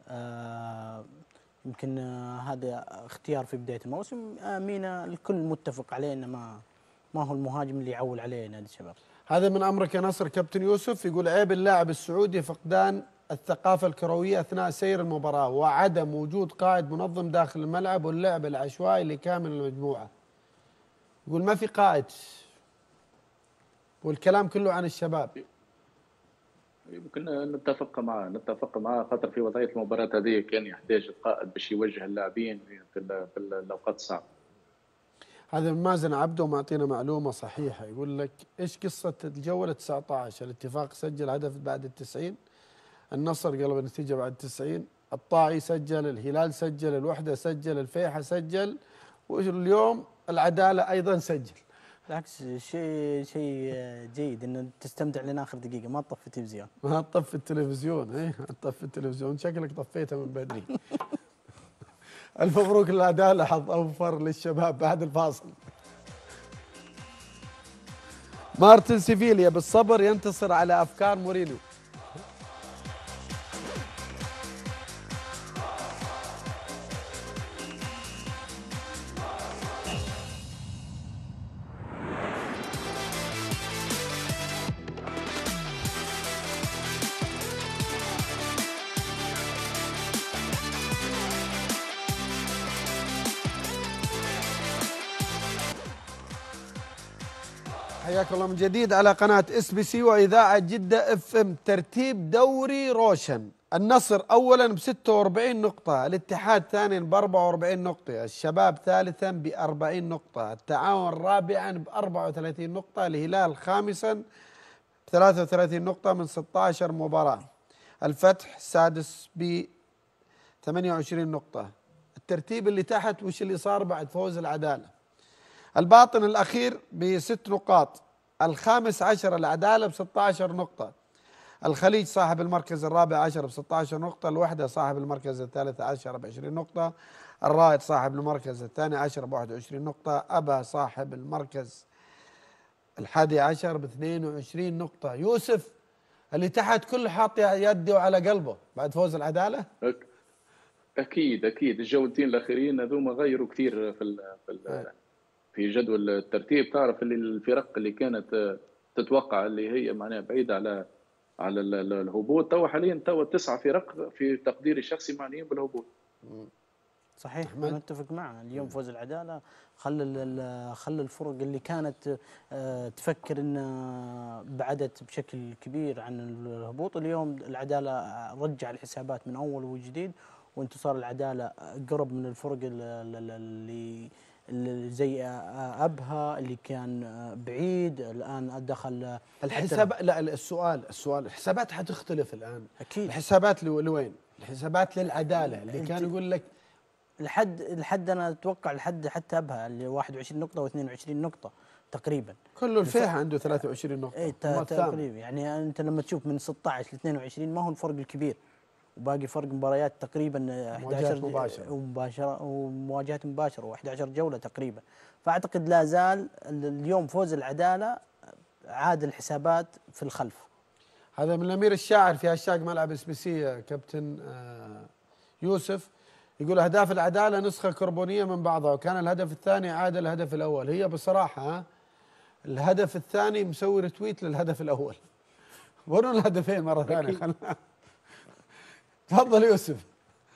B: آه يمكن آه هذا اختيار في بدايه الموسم. آه مينا الكل متفق عليه انه ما ما هو المهاجم اللي يعول عليه نادي الشباب.
A: هذا من امرك يا نصر. كابتن يوسف يقول عيب اللاعب السعودي فقدان الثقافه الكرويه اثناء سير المباراه وعدم وجود قائد منظم داخل الملعب واللعب العشوائي لكامل المجموعه. يقول ما في قائد والكلام كله عن الشباب.
C: يمكن نتفق معه نتفق معه خاطر في وضعيه المباراه هذه كان يحتاج القائد باش يوجه اللاعبين في في الاوقات الصعبه.
A: هذا من مازن عبده معطينا معلومه صحيحه. يقول لك ايش قصه الجوله تسعة عشر؟ الاتفاق سجل هدف بعد التسعين، النصر قلب النتيجه بعد التسعين، الطائي سجل، الهلال سجل، الوحده سجل، الفيحة سجل، واليوم العداله ايضا سجل.
B: بالعكس شيء شيء جيد ان تستمتع لين اخر دقيقه، ما تطفي التلفزيون.
A: ما تطفي التلفزيون. ايه تطفي التلفزيون، شكلك طفيته من بدري. الف مبروك للعداله، حظ اوفر للشباب بعد الفاصل. مارتن سيفيليا بالصبر ينتصر على افكار مورينيو. حياكم الله من جديد على قناة اس بي سي وإذاعة جدة اف ام. ترتيب دوري روشن: النصر أولا ب ستة وأربعين نقطة، الاتحاد ثانيا ب أربعة وأربعين نقطة، الشباب ثالثا ب أربعين نقطة، التعاون رابعا ب أربعة وثلاثين نقطة، الهلال خامسا ب ثلاثة وثلاثين نقطة من ستة عشر مباراة، الفتح سادس ب ثمانية وعشرين نقطة. الترتيب اللي تحت وش اللي صار بعد فوز العدالة؟ الباطن الأخير بست نقاط، الخامس عشر العدالة بستة عشر نقطة، الخليج صاحب المركز الرابع عشر بستة عشر نقطة، الوحدة صاحب المركز الثالث عشر بعشرين نقطة، الرائد صاحب المركز الثاني عشر بواحد وعشرين نقطة، أبا صاحب المركز الحادي عشر باثنين وعشرين نقطة. يوسف اللي تحت كل حاط يده على قلبه بعد فوز العدالة.
C: أكيد أكيد الجولتين الأخيرين هذوما غيروا كثير في ال في ال في جدول الترتيب. تعرف اللي الفرق اللي كانت تتوقع اللي هي معناها بعيدة على على الهبوط، تو حاليا تو تسعة فرق في تقديري الشخصي معنيين بالهبوط.
B: صحيح انا اتفق معه. اليوم فوز العداله خلى خلى الفرق اللي كانت تفكر ان بعدت بشكل كبير عن الهبوط، اليوم العداله رجع الحسابات من اول وجديد وانتصار العداله قرب من الفرق اللي اللي زي ابها اللي كان بعيد، الان دخل
A: الحساب. لا السؤال السؤال الحسابات حتختلف الان
B: اكيد.
A: الحسابات لوين؟ الحسابات للعداله اللي كان يقول لك
B: لحد لحد انا اتوقع لحد حتى ابها اللي واحد وعشرين نقطه واثنين وعشرين نقطه تقريبا.
A: كله الفيحة عنده ثلاثة وعشرين نقطة.
B: اي تقريبا، يعني انت لما تشوف من ستة عشر ل اثنين وعشرين ما هو الفرق الكبير، وباقي فرق مباريات تقريبا أحد عشر
A: مباشرة
B: ومباشرة ومواجهات مباشرة وأحد عشر جولة تقريبا. فأعتقد لا زال اليوم فوز العدالة عاد الحسابات في الخلف.
A: هذا من الأمير الشاعر في هاشتاج ملعب اس بي سي كابتن يوسف، يقول أهداف العدالة نسخة كربونية من بعضها، وكان الهدف الثاني عاد الهدف الأول. هي بصراحة الهدف الثاني مسوي رتويت للهدف الأول. وروا الهدفين مرة ثانية. خلنا تفضل يوسف.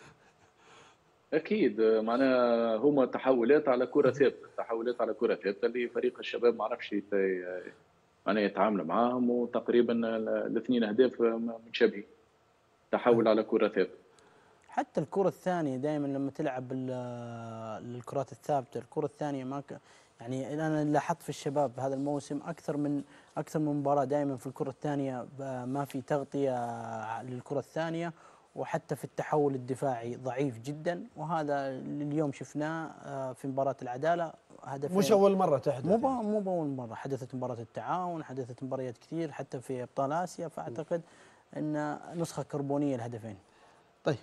C: اكيد معناها هما تحولات على كره ثابته، تحولات على كره ثابته اللي فريق الشباب ما عرفش معناها يتعامل معاهم، وتقريبا الاثنين اهداف متشابهين. تحول على كره ثابته.
B: حتى الكره الثانيه دائما لما تلعب الكرات الثابته، الكره الثانيه ما ك... يعني انا لاحظت في الشباب هذا الموسم اكثر من اكثر من مباراه دائما في الكره الثانيه ما في تغطيه للكره الثانيه، وحتى في التحول الدفاعي ضعيف جدا، وهذا اليوم شفناه في مباراة العدالة. هدفين
A: مش أول مرة تحدث،
B: مو مو بأول مرة، حدثت مباراة التعاون، حدثت مباريات كثير حتى في أبطال آسيا، فأعتقد أن نسخة كربونية الهدفين.
A: طيب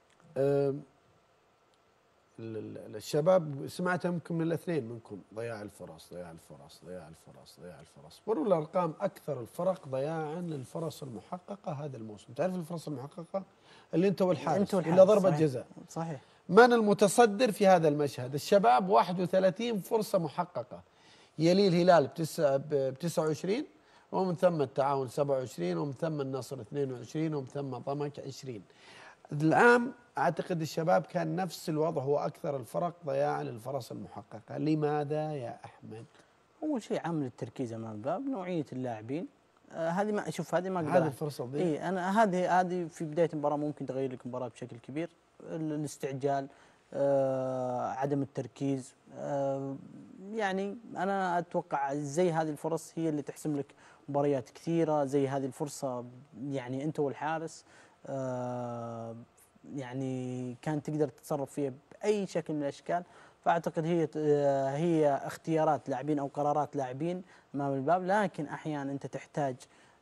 A: الشباب سمعتها يمكن من الاثنين منكم، ضياع الفرص ضياع الفرص ضياع الفرص ضياع الفرص. مروا الأرقام، أكثر الفرق ضياعا للفرص المحققة هذا الموسم. تعرف الفرص المحققة اللي أنت والحارس ولا ضربة جزاء.
B: صحيح.
A: من المتصدر في هذا المشهد؟ الشباب واحد وثلاثين فرصة محققة، يلي الهلال ب تسعة وعشرين، ومن ثم التعاون سبعة وعشرين، ومن ثم النصر اثنين وعشرين، ومن ثم ضمك عشرين. العام أعتقد الشباب كان نفس الوضع، هو أكثر الفرق ضياعا للفرص المحققة. لماذا يا أحمد؟
B: أول شيء عامل التركيز أمام الباب، نوعية اللاعبين. آه هذه ما أشوف، هذه ما أقدر.
A: هذه الفرصة دي
B: إيه أنا هذه هذه في بداية المباراة ممكن تغير لك المباراة بشكل كبير. الاستعجال، آه عدم التركيز، آه يعني أنا أتوقع زي هذه الفرص هي اللي تحسم لك مباريات كثيرة. زي هذه الفرصة يعني أنت والحارس آه يعني كان تقدر تتصرف فيها بأي شكل من الأشكال. فأعتقد هي هي اختيارات لاعبين أو قرارات لاعبين أمام الباب، لكن أحيانا أنت تحتاج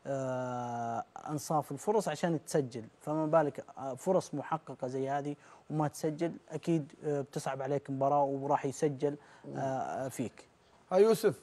B: أنصاف الفرص عشان تسجل، فما بالك فرص محققة زي هذه وما تسجل، أكيد بتصعب عليك مباراة وراح يسجل فيك.
A: ها يوسف.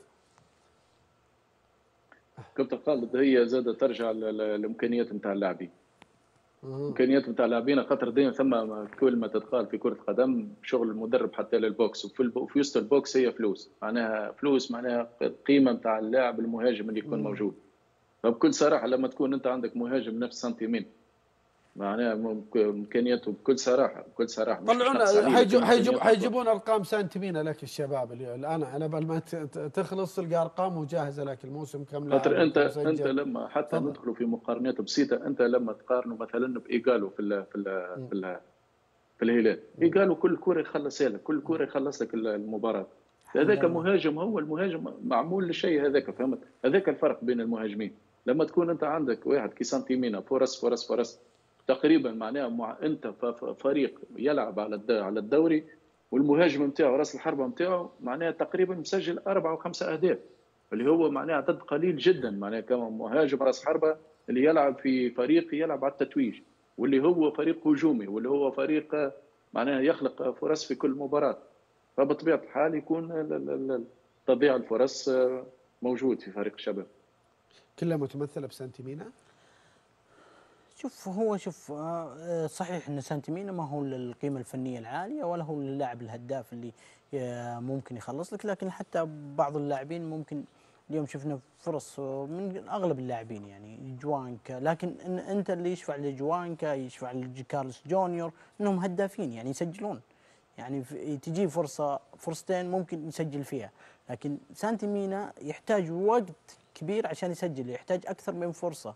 C: كابتن خالد، هي زادة ترجع للإمكانيات نتاع اللاعبين. امكانيات نتاع اللاعبين، خاطر دائما ثم كل ما تدخل في كره قدم شغل المدرب حتى للبوكس، وفي في وسط البوكس هي فلوس، معناها فلوس معناها القيمه نتاع اللاعب المهاجم اللي يكون موجود. فبكل صراحه لما تكون انت عندك مهاجم نفس سنتيمين معناها امكانياته بكل صراحه بكل صراحه
A: طلعونا حيجيب حيجيبون ارقام سنتيمينا لك الشباب اللي الان على بال ما تخلص تلقى ارقام مجهزه لك الموسم كم لاعب.
C: خاطر انت انت لما حتى طبعا. ندخلوا في مقارنات بسيطه، انت لما تقارنوا مثلا بايجالو في ال في ال في, ال في الهلال، ايجالو كل كره يخلصها لك، كل كره يخلص لك المباراه. هذاك مهاجم، هو المهاجم معمول للشيء هذاك، فهمت؟ هذاك الفرق بين المهاجمين. لما تكون انت عندك واحد كي سنتيمينا فرص فرص فرص تقريبا معناها مع انت فريق يلعب على على الدوري، والمهاجم نتاعو راس الحربه نتاعو معناها تقريبا مسجل اربعه وخمسه اهداف، اللي هو معناها عدد قليل جدا معناها كما مهاجم راس حربه اللي يلعب في فريق يلعب على التتويج، واللي هو فريق هجومي، واللي هو فريق معناها يخلق فرص في كل مباراه. فبطبيعه الحال يكون تضييع الفرص موجود في فريق الشباب.
A: كلها متمثله بسنتيمينا.
B: شوف هو شوف صحيح ان سانتيمينا ما هو القيمه الفنيه العاليه ولا هو اللاعب الهداف اللي ممكن يخلص لك، لكن حتى بعض اللاعبين ممكن اليوم شفنا فرص من اغلب اللاعبين يعني جوانكا، لكن انت اللي يشفع لجوانكا يشفع لكارلوس جونيور انهم هدافين يعني يسجلون، يعني تجي فرصه فرصتين ممكن يسجل فيها، لكن سانتيمينا يحتاج وقت كبير عشان يسجل، يحتاج اكثر من فرصه،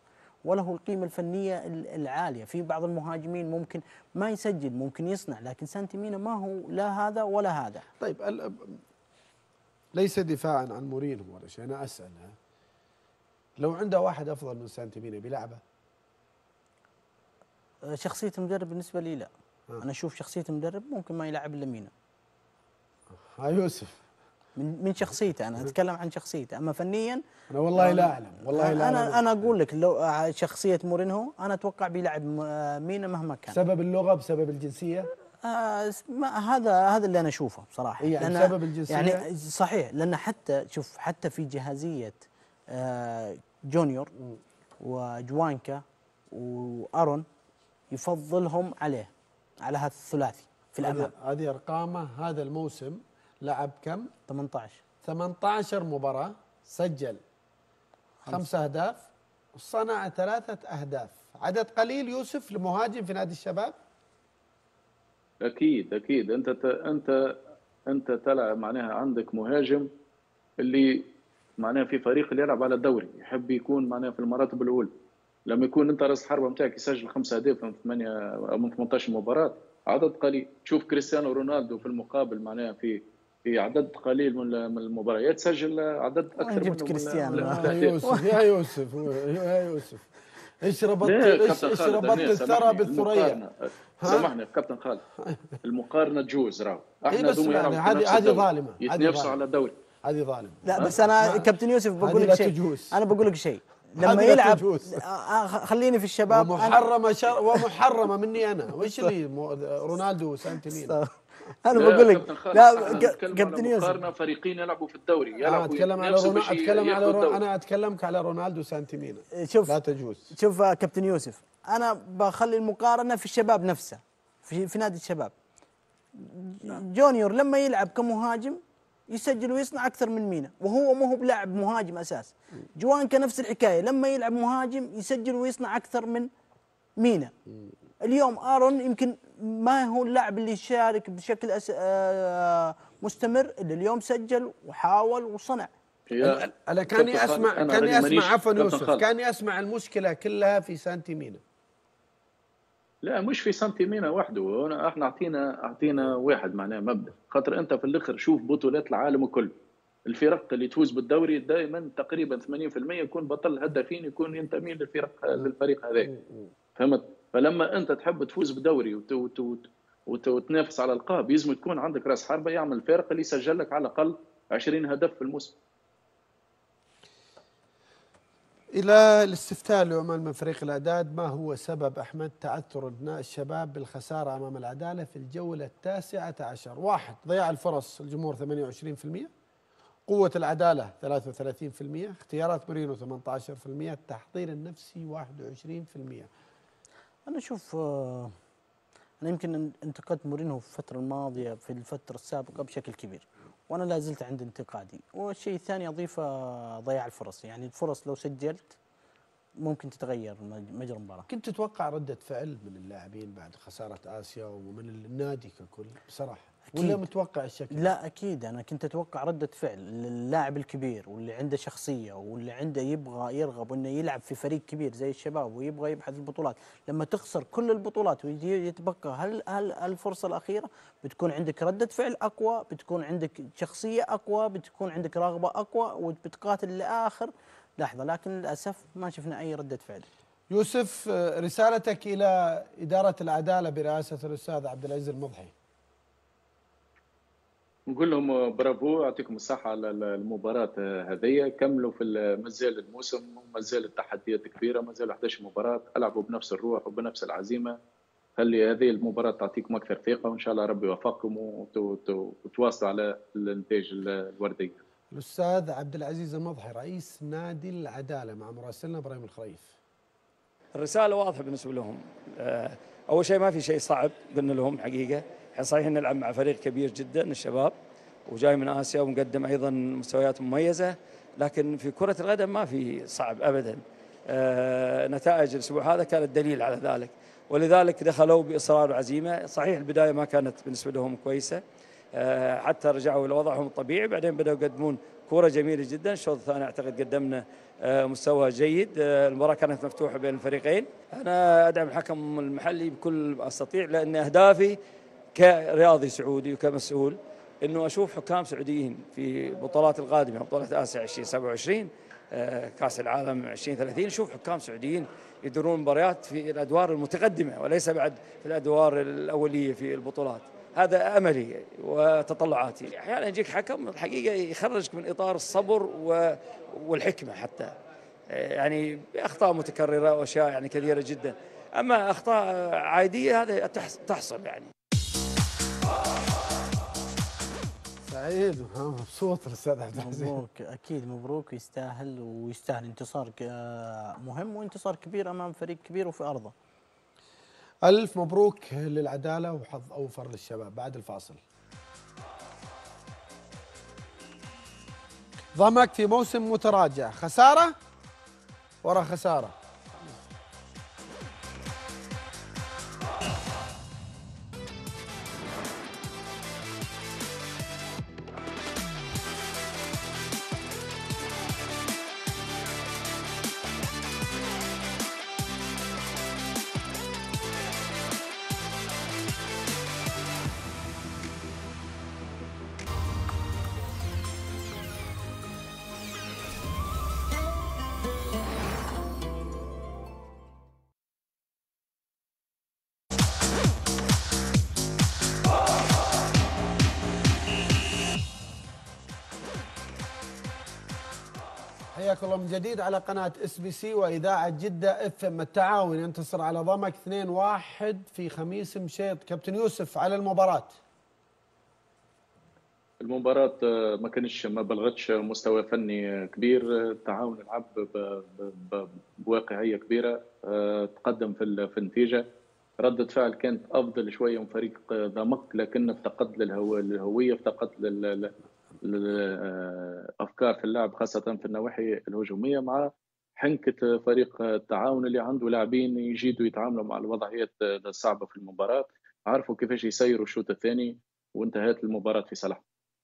B: وله القيمة الفنية العالية. في بعض المهاجمين ممكن ما يسجل، ممكن يصنع، لكن سانتي مينا ما هو لا هذا ولا هذا.
A: طيب ليس دفاعا عن مورينو ولا شيء، أنا أسأل لو عنده واحد أفضل من سانتي مينا بيلعبه؟
B: شخصية المدرب بالنسبة لي لا.
A: آه.
B: أنا أشوف شخصية المدرب ممكن ما يلعب إلا مينا.
A: ها يوسف،
B: من من شخصيته، أنا أتكلم عن شخصيته، أما فنيا
A: أنا والله لا أعلم، والله لا أعلم.
B: أنا أنا أقول لك لو شخصية مورينهو أنا أتوقع بيلعب مينا مهما كان.
A: بسبب اللغة، بسبب الجنسية؟
B: آه ما هذا هذا اللي أنا أشوفه بصراحة.
A: يعني بسبب الجنسية؟
B: يعني صحيح، لأن حتى شوف حتى في جاهزية آه جونيور وجوانكا وأرون يفضلهم عليه، على هذا الثلاثي في الأمام.
A: هذه أرقامه هذا الموسم، لعب كم؟
B: ثمانية عشر
A: ثمانية عشر مباراة، سجل خمس أهداف وصنع ثلاثة أهداف. عدد قليل يوسف لمهاجم في نادي الشباب؟
C: أكيد أكيد. أنت ت... أنت أنت تلعب معناها عندك مهاجم اللي معناها في فريق اللي يلعب على الدوري، يحب يكون معناها في المراتب الأولى. لما يكون أنت رأس حربة نتاعك يسجل خمس أهداف من ثمانية أو من ثمانية عشر مباراة، عدد قليل. شوف كريستيانو رونالدو في المقابل معناها في في عدد قليل من المباريات سجل عدد اكثر
B: جبت
C: من
B: كريستيانو.
A: يا يوسف يا يوسف يا يوسف ايش ربطت ايش ربطت الثرى بالثريا؟
C: سامحني كابتن خالد، المقارنه تجوز راهو.
A: احنا هذه هذه ظالمه،
C: يتنافسوا على الدوري.
A: هذه ظالمه.
B: لا بس انا كابتن يوسف بقول لك شيء، انا بقول لك شيء لما يلعب خليني في الشباب.
A: ومحرمه ومحرمه مني انا، وش اللي رونالدو وسانتي مينا؟
B: انا بقول لك لا كابتن يوسف،
C: مقارنه فريقين يلعبوا في الدوري، يلعبوا.
A: انا اتكلم على رونالدو، اتكلم على رونالدو. انا اتكلمك على رونالدو وسانتي مينا.
B: شوف
A: لا تجوز.
B: شوف كابتن يوسف، انا بخلي المقارنه في الشباب نفسه، في في نادي الشباب. جونيور لما يلعب كمهاجم يسجل ويصنع اكثر من مينا، وهو ما هو بلاعب مهاجم اساس. جوانكا نفس الحكايه، لما يلعب مهاجم يسجل ويصنع اكثر من مينا. اليوم ارون يمكن ما هو اللاعب اللي يشارك بشكل أس... آه مستمر، اللي اليوم سجل وحاول وصنع.
A: انا كاني اسمع كاني اسمع عفوا يوسف، كاني اسمع المشكله كلها في سانتي مينا.
C: لا مش في سانتي مينا وحده، انا احنا اعطينا اعطينا واحد معناه مبدا، خاطر انت في الاخر شوف بطولات العالم الكل، الفرق اللي تفوز بالدوري دائما تقريبا ثمانين بالمئة يكون بطل الهدافين يكون ينتمي للفرق للفريق هذاك، فهمت؟ فلما انت تحب تفوز بالدوري وت... وت... وت... وتنافس على القاب، يلزم تكون عندك راس حربه يعمل فارق اللي يسجل لك على الاقل عشرين هدف في الموسم.
A: إلى الاستفتاء لعمال من فريق الإعداد، ما هو سبب أحمد تعثر أبناء الشباب بالخسارة أمام العدالة في الجولة التاسعة عشر؟ واحد، ضياع الفرص الجمهور ثمانية وعشرين بالمئة، قوة العدالة ثلاثة وثلاثين بالمئة، اختيارات مورينو ثمانية عشر بالمئة، التحضير النفسي واحد وعشرين بالمئة.
B: أنا أشوف أنا يمكن انتقدت مورينو في الفترة الماضية في الفترة السابقة بشكل كبير، وأنا لا زلت عند انتقادي. والشيء الثاني أضيفه ضياع الفرص، يعني الفرص لو سجلت ممكن تتغير مجرى المباراة.
A: كنت تتوقع ردة فعل من اللاعبين بعد خسارة آسيا ومن النادي ككل بصراحة؟ أكيد. ولا متوقع الشكل؟
B: لا أكيد، أنا كنت أتوقع ردة فعل اللاعب الكبير واللي عنده شخصية واللي عنده يبغى يرغب إنه يلعب في فريق كبير زي الشباب ويبغى يبحث البطولات. لما تخسر كل البطولات ويجي يتبقى هل هل الفرصة الأخيرة بتكون عندك ردة فعل أقوى، بتكون عندك شخصية أقوى، بتكون عندك رغبة أقوى وبتقاتل لآخر لحظة، لكن للأسف ما شفنا أي ردة فعل.
A: يوسف، رسالتك إلى إدارة العدالة برئاسة الأستاذ عبد العزيز المضحي.
C: نقول لهم برافو، يعطيكم الصحة على المباراة هذه، كملوا في مازال الموسم ومازال التحديات كبيرة، مازال إحدى عشرة مباراة، ألعبوا بنفس الروح وبنفس العزيمة، خلي هذه المباراة تعطيكم أكثر ثقة، وإن شاء الله ربي يوفقكم وتواصلوا على الإنتاج الوردي.
A: الأستاذ عبد العزيز المضحي رئيس نادي العدالة مع مراسلنا إبراهيم الخريف.
F: الرسالة واضحة بالنسبة لهم. أول شيء ما في شيء صعب قلنا لهم حقيقة، احنا صحيح نلعب مع فريق كبير جدا الشباب وجاي من آسيا ومقدم أيضا مستويات مميزة، لكن في كرة القدم ما في صعب أبدا. آه نتائج الأسبوع هذا كانت دليل على ذلك، ولذلك دخلوا بإصرار وعزيمة. صحيح البداية ما كانت بالنسبة لهم كويسة، آه، حتى رجعوا إلى وضعهم الطبيعي، بعدين بدأوا يقدمون كرة جميلة جدا. الشوط الثاني أعتقد قدمنا آه، مستوى جيد. آه، المباراة كانت مفتوحة بين الفريقين. أنا أدعم الحكم المحلي بكل ما أستطيع، لأن أهدافي كرياضي سعودي وكمسؤول أنه أشوف حكام سعوديين في البطولات القادمة، بطولة آسيا ألفين وسبعة وعشرين، آه، كأس العالم ألفين وثلاثين، نشوف حكام سعوديين يديرون مباريات في الأدوار المتقدمة وليس بعد في الأدوار الأولية في البطولات. هذا أملي وتطلعاتي. أحيانا يجيك حكم الحقيقة يخرجك من إطار الصبر والحكمة حتى، يعني أخطاء متكررة وأشياء يعني كثيرة جدا. أما أخطاء عادية هذا تحصل يعني.
A: سعيد مبسوط الاستاذ عبد العزيز.
B: مبروك، اكيد مبروك، يستاهل ويستاهل انتصار مهم وانتصار كبير امام فريق كبير وفي ارضه.
A: الف مبروك للعداله وحظ اوفر للشباب. بعد الفاصل. ضمك في موسم متراجع، خساره ورا خساره. حياكم الله من جديد على قناة اس بي سي وإذاعة جدة اف ام. التعاون ينتصر على ضمك اثنين واحد في خميس مشيط. كابتن يوسف على المباراة.
C: المباراة ما كانش ما بلغتش مستوى فني كبير. التعاون لعب بواقعية كبيرة، تقدم في في النتيجة. ردة فعل كانت أفضل شوية من فريق ضمك، لكن افتقد للهوية، افتقد لل الافكار في اللعب خاصه في النواحي الهجوميه، مع حنكه فريق التعاون اللي عنده لاعبين يجيدوا يتعاملوا مع الوضعيات الصعبه في المباراه، عرفوا كيفاش يسيروا الشوط الثاني وانتهت المباراه في صالح.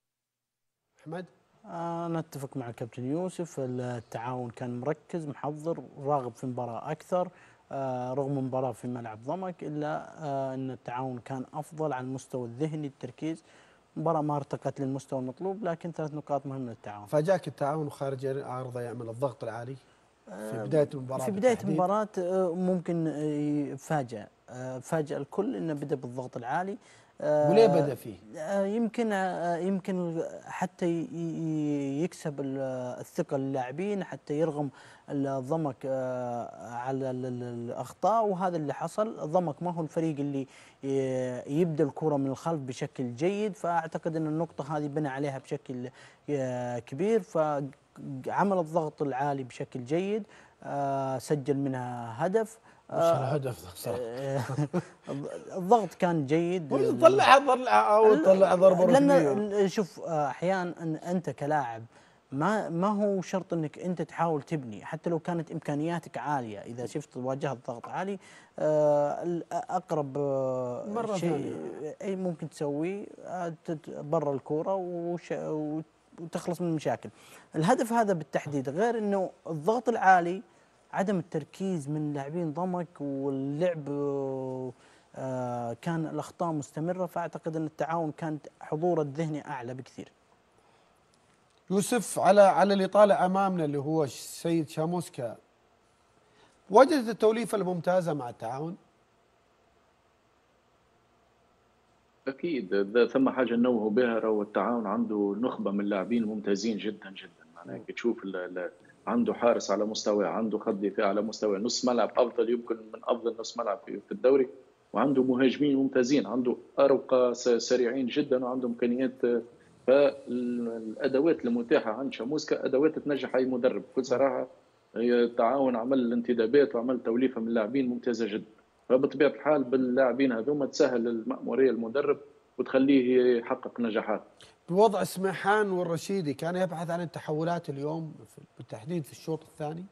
A: احمد،
B: انا اتفق مع الكابتن يوسف. التعاون كان مركز محضر راغب في المباراه اكثر، رغم مباراه في ملعب ضمك، الا ان التعاون كان افضل على المستوى الذهني، التركيز. مباراة ما ارتقت للمستوى المطلوب، لكن ثلاث نقاط مهمة للتعاون.
A: فاجاك التعاون وخارج عارضه يعمل الضغط العالي في بداية المباراة؟
B: في بداية المباراة ممكن فاجأ فاجأ الكل انه بدأ بالضغط العالي.
A: وليه بدأ فيه؟
B: يمكن يمكن حتى يكسب الثقة للاعبين، حتى يرغم الضمك على الأخطاء، وهذا اللي حصل. الضمك ما هو الفريق اللي يبدأ الكرة من الخلف بشكل جيد، فأعتقد أن النقطة هذه بنى عليها بشكل كبير، فعمل الضغط العالي بشكل جيد، سجل منها هدف.
A: وش الهدف صراحة؟
B: الضغط كان جيد.
A: طلع طلع او طلع ضربه ركنيه.
B: لان شوف احيانا انت كلاعب ما ما هو شرط انك انت تحاول تبني، حتى لو كانت امكانياتك عاليه. اذا شفت واجهت ضغط عالي، اقرب
A: مرة
B: شيء اي ممكن تسويه برا الكوره وتخلص من المشاكل. الهدف هذا بالتحديد، غير انه الضغط العالي، عدم التركيز من لاعبين ضمك واللعب آه كان الأخطاء مستمرة، فأعتقد أن التعاون كانت حضور الذهني أعلى بكثير.
A: يوسف، على على اللي طالع أمامنا اللي هو السيد شاموسكا، وجدت التوليفة الممتازة مع التعاون؟
C: أكيد ثم حاجة نوهوا بها، راهو التعاون عنده نخبة من اللاعبين ممتازين جدا جدا. معناها تشوف عنده حارس على مستوى، عنده خط دفاع على مستوى، نص ملعب افضل يمكن من افضل نص ملعب في الدوري، وعنده مهاجمين ممتازين، عنده اروقه سريعين جدا، وعنده امكانيات. فالادوات المتاحه عند شاموسكا ادوات تنجح اي مدرب بكل صراحه. التعاون عمل انتدابات وعمل توليفه من اللاعبين ممتازه جدا، فبطبيعه الحال باللاعبين هذوما تسهل المأموريه المدرب وتخليه يحقق نجاحات.
A: بوضع سميحان والرشيدي، كان يبحث عن التحولات اليوم بالتحديد في الشوط الثاني.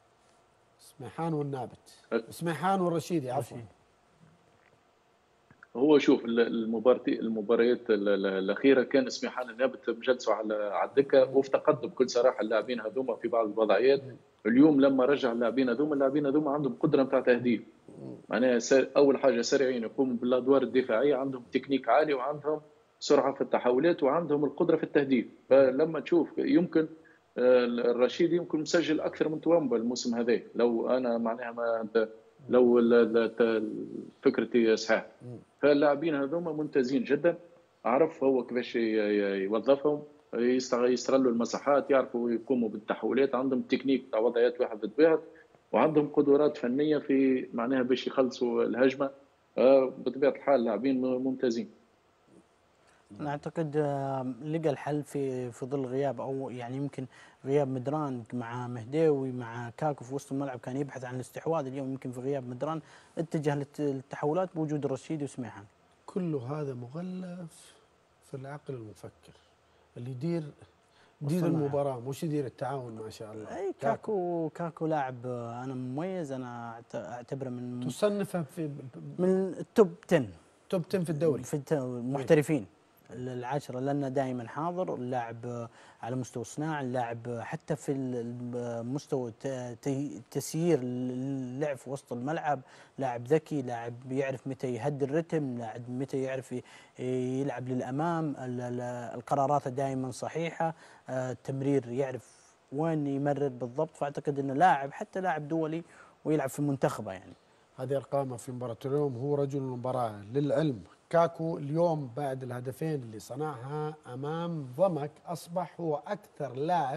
A: سميحان والنابت، سميحان والرشيدي عفوا.
C: هو شوف المبارتي المباريات ال- ال- الاخيره كان سميحان النابت مجلسوا على على الدكه، وافتقدوا بكل صراحه اللاعبين هذوما في بعض الوضعيات. اليوم لما رجع اللاعبين هذوما، اللاعبين هذوما عندهم قدره نتاع تهديف، معناها سر- اول حاجه سريعين يقوموا بالادوار الدفاعيه، عندهم تكنيك عالي وعندهم سرعه في التحولات وعندهم القدره في التهديف. فلما تشوف يمكن آه، الرشيد يمكن مسجل اكثر من توامبا الموسم هذا، لو انا معناها ما انت لو ال- ال- فكرتي صحيح. فاللاعبين هذوما ممتازين جدا، عرف هو كيفاش ي- ي- يوظفهم، يستغ- يستغلوا المساحات، يعرفوا يقوموا بالتحولات، عندهم تكنيك تاع وضعيات واحد ضد واحد، وعندهم قدرات فنيه في معناها باش يخلصوا الهجمه. آه، بطبيعه الحال لاعبين ممتازين.
B: انا اعتقد آه، لقى الحل في في ظل غياب، او يعني يمكن غياب مدران مع مهداوي مع كاكو في وسط الملعب، كان يبحث عن الاستحواذ. اليوم يمكن في غياب مدران اتجه للت- للتحولات بوجود الرشيدي وسميحان.
A: كل هذا مغلف في العقل المفكر اللي يدير يدير
B: والصناعة.
A: المباراة، مش يدير التعاون. ما شاء الله.
B: اي كاكو كاكو لاعب آه، انا مميز، انا أعت- اعتبره من
A: تصنفه في
B: من التوب عشرة
A: توب عشرة في الدوري.
B: في الت- المحترفين العشرة، لأنه دائما حاضر. اللاعب على مستوى الصناعة، اللاعب حتى في ال- مستوى ت- ت- تسيير اللعب في وسط الملعب، لاعب ذكي، لاعب يعرف متى يهدي الرتم، لاعب متى يعرف ي- يلعب للأمام، ال- ال- القرارات دائما صحيحة، آه، التمرير يعرف وين يمرر بالضبط. فأعتقد أنه لاعب حتى لاعب دولي ويلعب في المنتخبة يعني.
A: هذه أرقامه في مباراة اليوم، هو رجل المباراة. للعلم كاكو اليوم بعد الهدفين اللي صنعها أمام ضمك أصبح هو أكثر لاعب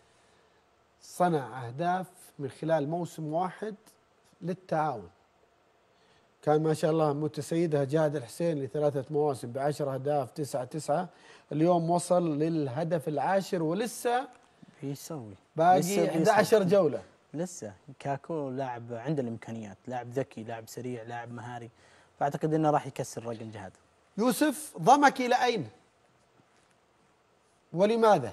A: صنع أهداف من خلال موسم واحد للتعاون. كان ما شاء الله متسيدها جاد الحسين لثلاثة مواسم بعشر أهداف، تسعة تسعة. اليوم وصل للهدف العاشر ولسه
B: بيسوي
A: باقي
B: لسه
A: إحدى عشرة جولة.
B: لسه كاكو لاعب عنده الامكانيات، لاعب ذكي، لاعب سريع، لاعب مهاري. فاعتقد انه راح يكسر رقم جهاد.
A: يوسف، ضمك إلى أين ولماذا؟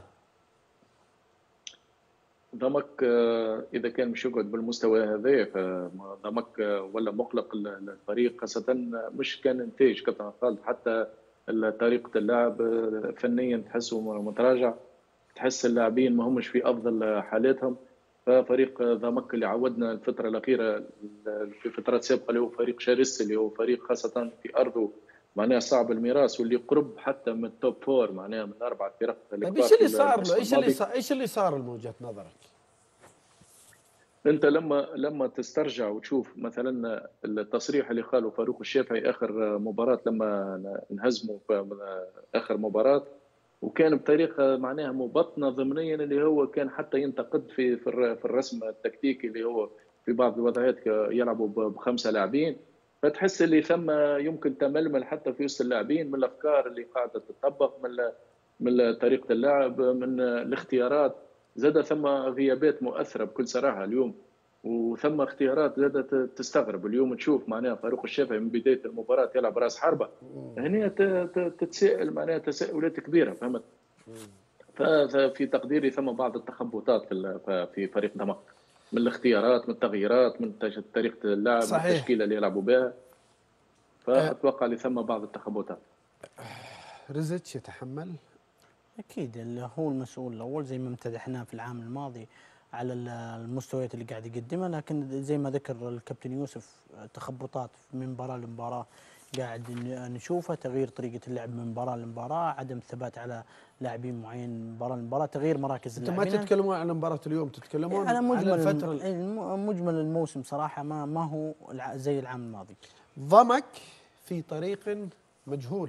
C: ضمك آه، اذا كان مش يقعد بالمستوى هذا، فضمك آه، ولا مقلق ال- الفريق، خاصه مش كان انتاج كابتن خالد، حتى ال- طريقه اللعب آه، فنيا تحسه متراجع، تحس اللاعبين ما همش في افضل حالاتهم. ففريق آه، ضمك اللي عودنا الفتره الاخيره ال- في فترات سابقه، اللي هو فريق شرس، اللي هو فريق خاصه في ارضه معناها صعب الميراث، واللي قرب حتى من التوب فور، معناها من اربع فرق.
A: طيب ايش اللي صار له؟ ايش اللي صار ايش اللي صار من وجهة نظرك؟
C: انت لما لما تسترجع وتشوف مثلا التصريح اللي قاله فاروق الشافعي اخر مباراه لما انهزموا في اخر مباراه، وكان بطريقه معناها مبطنه ضمنيا، اللي هو كان حتى ينتقد في في الر- في الرسم التكتيكي، اللي هو في بعض الوضعيات يلعبوا ب- بخمسه لاعبين. فتحس اللي ثم يمكن تململ حتى في وسط اللاعبين من الافكار اللي قاعده تطبق، من ال- من طريقه اللعب، من الاختيارات. زاد ثم غيابات مؤثره بكل صراحه اليوم، وثم اختيارات زادت تستغرب. اليوم تشوف معناها فاروق الشافعي من بدايه المباراه يلعب راس حربه، هنا ت- ت- تتساءل معناها تساؤلات كبيره، فهمت؟ ففي تقديري ثم بعض التخبطات في ال- في فريق دمشق، من الاختيارات، من التغييرات، من تج- طريقه اللعب،
A: صحيح.
C: من التشكيله اللي يلعبوا بها. فاتوقع لي ثم بعض التخبطات.
A: رزتش يتحمل؟
B: اكيد اللي هو المسؤول الاول، زي ما امتدحناه في العام الماضي على ال- المستويات اللي قاعد يقدمها. لكن زي ما ذكر الكابتن يوسف، تخبطات من مباراه لمباراه قاعد ن- نشوفها، تغيير طريقه اللعب من مباراه لمباراه، عدم ثبات على لاعبين معين من مباراه لمباراه، تغيير مراكز
A: انتم ما
B: اللاعبين.
A: تتكلمون عن مباراة اليوم، تتكلمون
B: على مجمل
A: على الفترة.
B: الم- الم- مجمل الموسم صراحه ما ما هو الع- زي العام الماضي.
A: ضمك في طريق مجهول.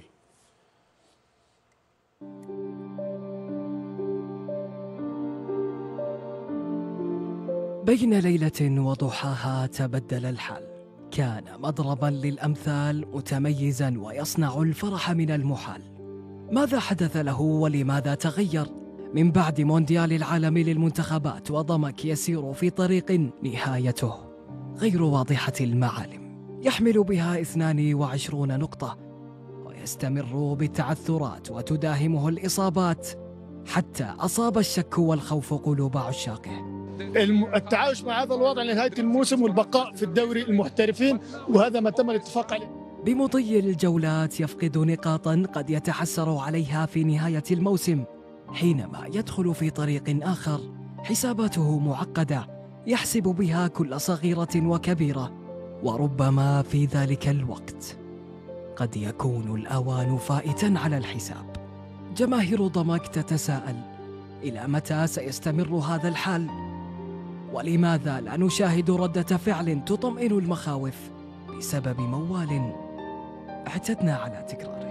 G: بين ليلة وضحاها تبدل الحال، كان مضربا للأمثال متميزا ويصنع الفرح من المحال. ماذا حدث له ولماذا تغير؟ من بعد مونديال العالم للمنتخبات وضمك يسير في طريق نهايته غير واضحة المعالم، يحمل بها اثنان وعشرون نقطة ويستمر بالتعثرات وتداهمه الإصابات، حتى أصاب الشك والخوف قلوب عشاقه.
H: الم- التعايش مع هذا الوضع لنهاية الموسم والبقاء في الدوري المحترفين، وهذا ما تم الاتفاق عليه.
G: بمضي الجولات يفقد نقاطاً قد يتحسر عليها في نهاية الموسم، حينما يدخل في طريق آخر حساباته معقدة يحسب بها كل صغيرة وكبيرة، وربما في ذلك الوقت قد يكون الأوان فائتاً على الحساب. جماهير ضمك تتساءل: إلى متى سيستمر هذا الحال؟ ولماذا لا نشاهد ردة فعل تطمئن المخاوف بسبب موال اعتدنا على تكراره؟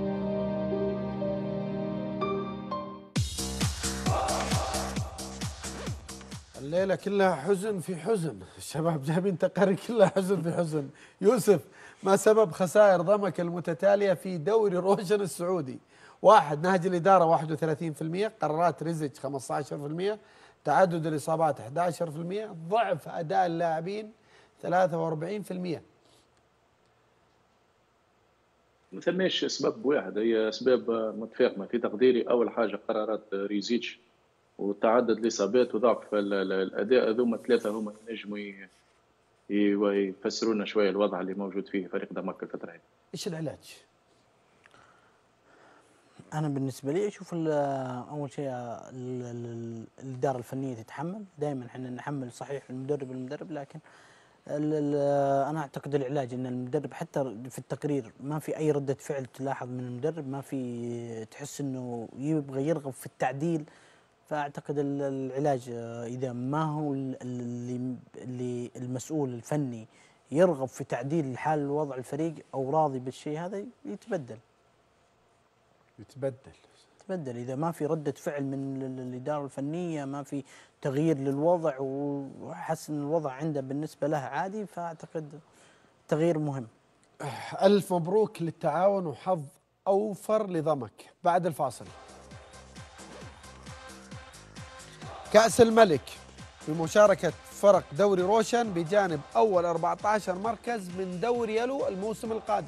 A: الليلة كلها حزن في حزن، الشباب جايبين تقارير كلها حزن في حزن. يوسف، ما سبب خسائر ضمك المتتالية في دوري روشن السعودي؟ واحد، نهج الإدارة واحد وثلاثين بالمئة، قرارات ريزج خمسة عشر بالمئة، تعدد الإصابات أحد عشر بالمئة، ضعف أداء اللاعبين ثلاثة وأربعين بالمئة.
C: ما ثماش اسباب واحد، هي اسباب متفاقمه في تقديري. اول حاجه قرارات ريزيتش وتعدد الاصابات وضعف الاداء، هذوما ثلاثه هما ينجموا يفسروا لنا شويه الوضع اللي موجود فيه فريق ضمك الفتره هذه.
A: ايش العلاج؟
B: انا بالنسبه لي اشوف اول شيء الاداره الفنيه تتحمل. دائما احنا نحمل صحيح المدرب المدرب لكن انا اعتقد العلاج ان المدرب حتى في التقرير ما في اي رده فعل تلاحظ من المدرب، ما في تحس انه يبغى يرغب في التعديل. فاعتقد العلاج اذا ما هو اللي اللي المسؤول الفني يرغب في تعديل حال وضع الفريق او راضي بالشيء هذا يتبدل
A: يتبدل
B: يتبدل اذا ما في رده فعل من الاداره الفنيه، ما في تغيير للوضع وحس ان الوضع عنده بالنسبه له عادي، فاعتقد تغيير مهم.
A: الف مبروك للتعاون وحظ اوفر لضمك. بعد الفاصل كأس الملك بمشاركة فرق دوري روشن بجانب أول أربعة عشر مركز من دوري يلو الموسم القادم.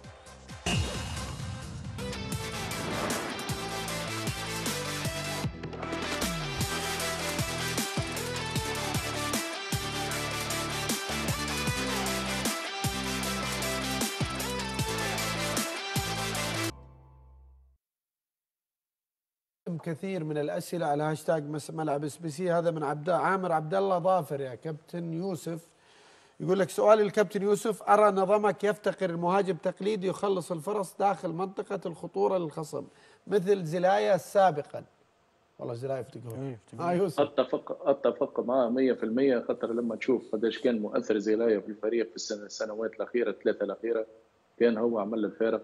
A: كثير من الأسئلة على هاشتاج ملعب اس بي سي. هذا من عبد عامر عبد الله ظافر. يا كابتن يوسف، يقول لك سؤالي للكابتن يوسف: أرى أن ضمك يفتقر مهاجم تقليدي يخلص الفرص داخل منطقة الخطورة للخصم مثل زلايا سابقا. والله زلايا يفتقر. اه يوسف
C: اتفق اتفق معاه مية بالمية. خاطر لما تشوف قداش كان مؤثر زلايا في الفريق في السنوات الأخيرة الثلاثة الأخيرة، كان هو عمل الفارق،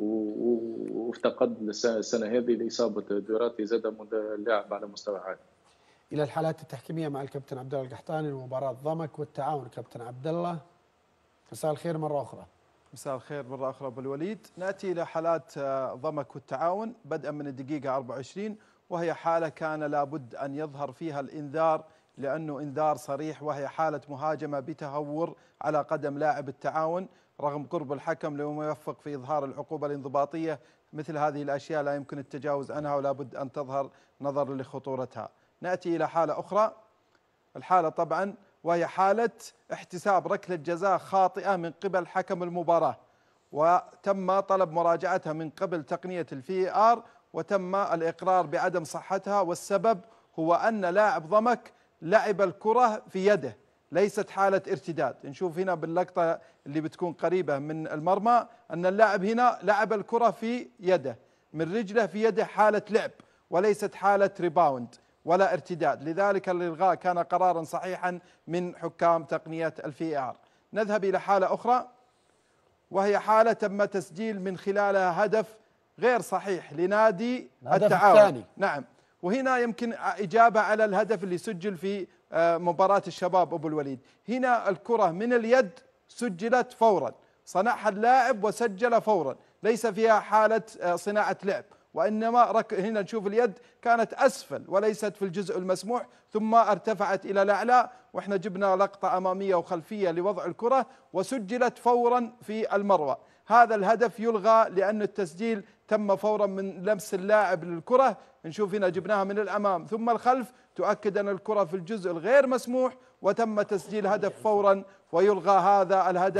C: وافتقد السنه هذه لاصابه دوراتي زاد اللاعب على مستوى عالي.
A: الى الحالات التحكيميه مع الكابتن عبد الله القحطاني لمباراه ضمك والتعاون. كابتن عبد الله، مساء الخير مره اخرى.
E: مساء الخير مره اخرى ابو الوليد. ناتي الى حالات ضمك والتعاون بدءا من الدقيقه أربعة وعشرين، وهي حاله كان لابد ان يظهر فيها الانذار لانه انذار صريح، وهي حاله مهاجمه بتهور على قدم لاعب التعاون رغم قرب الحكم لو يوفق في إظهار العقوبة الانضباطية. مثل هذه الأشياء لا يمكن التجاوز عنها ولا بد أن تظهر نظرا لخطورتها. نأتي إلى حالة أخرى، الحالة طبعا وهي حالة احتساب ركلة جزاء خاطئة من قبل حكم المباراة، وتم طلب مراجعتها من قبل تقنية الفي آر وتم الإقرار بعدم صحتها، والسبب هو أن لاعب ضمك لعب الكرة في يده، ليست حالة ارتداد. نشوف هنا باللقطة اللي بتكون قريبة من المرمى أن اللاعب هنا لعب الكرة في يده، من رجله في يده، حالة لعب وليست حالة ريباوند ولا ارتداد. لذلك الإلغاء كان قرارا صحيحا من حكام تقنية الفي آر. نذهب إلى حالة أخرى، وهي حالة تم تسجيل من خلالها هدف غير صحيح لنادي التعاون. الثاني. نعم، وهنا يمكن إجابة على الهدف اللي سجل في مباراة الشباب أبو الوليد. هنا الكرة من اليد سجلت فورا، صنعها اللاعب وسجل فورا، ليس فيها حالة صناعة لعب، وإنما رك هنا نشوف اليد كانت أسفل وليست في الجزء المسموح، ثم ارتفعت إلى الأعلى، وإحنا جبنا لقطة أمامية وخلفية لوضع الكرة وسجلت فورا في المروى. هذا الهدف يلغى لأن التسجيل تم فورا من لمس اللاعب للكرة. نشوف هنا جبناها من الأمام ثم الخلف، تؤكد أن الكرة في الجزء الغير مسموح وتم تسجيل هدف فورا ويلغى هذا الهدف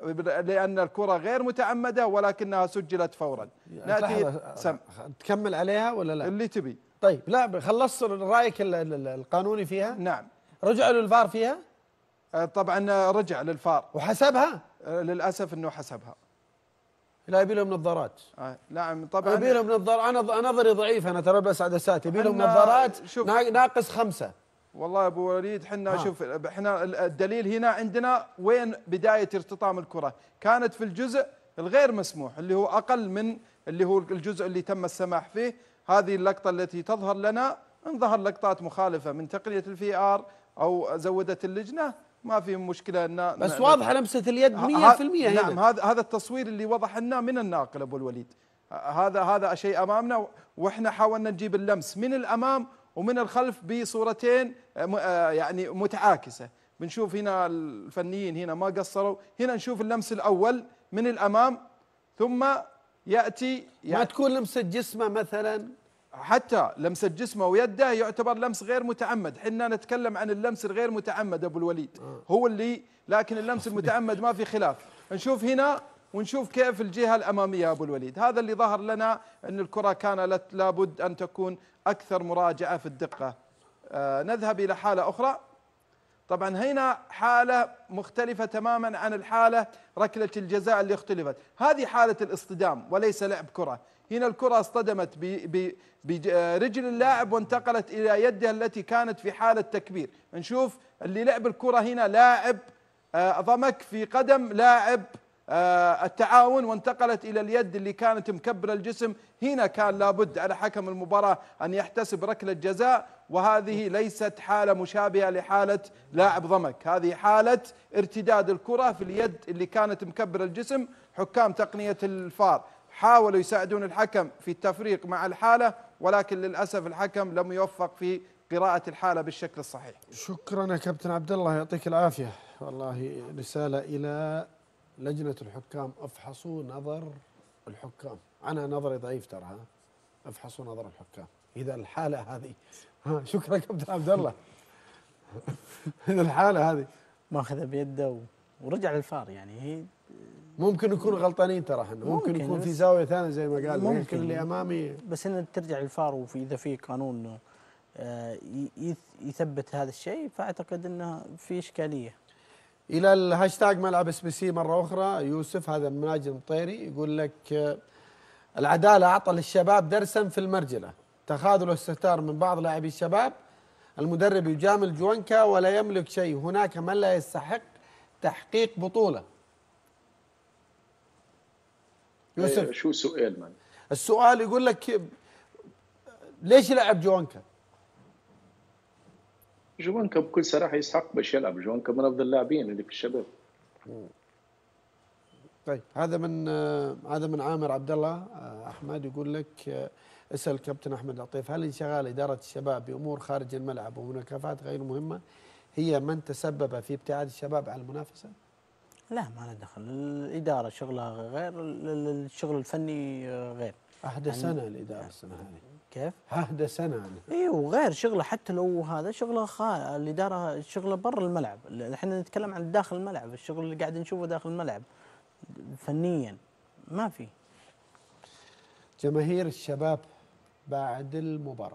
E: لأن الكرة غير متعمدة ولكنها سجلت فورا.
A: نأتي سم تكمل عليها ولا لا؟
E: اللي تبي.
A: طيب لا خلصت رأيك القانوني فيها؟
E: نعم.
A: رجعوا للفار فيها؟
E: طبعا رجع للفار
A: وحسبها؟
E: للأسف أنه حسبها.
A: لا يبي لهم نظارات.
E: آه نعم طبعا
A: يبي لهم نظارات. انا نظري ضعيف، انا ترى بس عدسات. يبي لهم نظارات ناقص خمسه.
E: والله يا ابو وليد احنا شوف احنا الدليل هنا عندنا وين بدايه ارتطام الكره، كانت في الجزء الغير مسموح اللي هو اقل من اللي هو الجزء اللي تم السماح فيه. هذه اللقطه التي تظهر لنا، ان ظهر لقطات مخالفه من تقنيه الفي ار او زودت اللجنه ما في مشكله ان
A: بس واضحه لمسه اليد مئة بالمئة هنا.
E: نعم هذا هذا التصوير اللي وضح لنا من الناقل ابو الوليد. هذا هذا شيء امامنا، واحنا حاولنا نجيب اللمس من الامام ومن الخلف بصورتين يعني متعاكسه. بنشوف هنا الفنيين هنا ما قصروا، هنا نشوف اللمس الاول من الامام ثم ياتي يعني
A: ما تكون لمسه جسمه مثلا،
E: حتى لمسه جسمه ويده يعتبر لمس غير متعمد. حنا نتكلم عن اللمس الغير متعمد ابو الوليد هو اللي، لكن اللمس المتعمد ما في خلاف. نشوف هنا ونشوف كيف الجهه الاماميه ابو الوليد، هذا اللي ظهر لنا ان الكره كان لابد ان تكون اكثر مراجعه في الدقه. آه نذهب الى حاله اخرى. طبعا هنا حاله مختلفه تماما عن الحاله ركله الجزاء اللي اختلفت، هذه حاله الاصطدام وليس لعب كره. هنا الكره اصطدمت برجل اللاعب وانتقلت الى يده التي كانت في حاله تكبير. نشوف اللي لعب الكره هنا لاعب آه ضمك في قدم لاعب آه التعاون وانتقلت الى اليد اللي كانت مكبره الجسم. هنا كان لابد على حكم المباراه ان يحتسب ركله جزاء، وهذه ليست حاله مشابهه لحاله لاعب ضمك، هذه حاله ارتداد الكره في اليد اللي كانت مكبره الجسم. حكام تقنيه الفار حاولوا يساعدون الحكم في التفريق مع الحاله، ولكن للاسف الحكم لم يوفق في قراءه الحاله بالشكل الصحيح.
A: شكرا يا كابتن عبد الله، يعطيك العافيه. والله رساله الى لجنة الحكام، افحصوا نظر الحكام. أنا نظري ضعيف ترى، ها افحصوا نظر الحكام إذا الحالة هذه. ها شكرا كابتن عبد الله. إذا الحالة هذه
B: ماخذها بيده ورجع للفار، يعني هي
A: ممكن يكونوا غلطانين ترى احنا، ممكن, ممكن يكون في زاوية ثانية زي ما قال، ممكن, ممكن اللي أمامي،
B: بس إن ترجع للفار وفي إذا في قانون يثبت هذا الشيء فأعتقد أنه في إشكالية.
A: إلى الهاشتاج ملعب اس بي سي مرة أخرى. يوسف هذا مناجم طيري يقول لك العدالة أعطى للشباب درسا في المرجلة، تخاذل واستهتار من بعض لاعبي الشباب، المدرب يجامل جوانكا ولا يملك شيء، هناك من لا يستحق تحقيق بطولة.
C: يوسف شو السؤال من؟
A: السؤال يقول لك ليش يلعب جوانكا؟
C: جوانكا بكل صراحه يستحق باش يلعب، جوانكا من افضل اللاعبين اللي في الشباب.
A: طيب هذا من هذا من عامر عبد الله احمد يقول لك اسال كابتن احمد عطيف، هل انشغال اداره الشباب بامور خارج الملعب ومناكفات غير مهمه هي من تسبب في ابتعاد الشباب عن المنافسه؟
B: لا ما له دخل، الاداره شغلها غير، الشغل الفني غير.
A: اهدى يعني سنه الاداره السنه هذه.
B: كيف؟
A: اهدى سنه.
B: ايوه وغير شغله، حتى لو هذا شغله خا الاداره شغله برا الملعب، احنا نتكلم عن داخل الملعب، الشغل اللي قاعد نشوفه داخل الملعب فنيا ما في.
A: جماهير الشباب بعد المباراه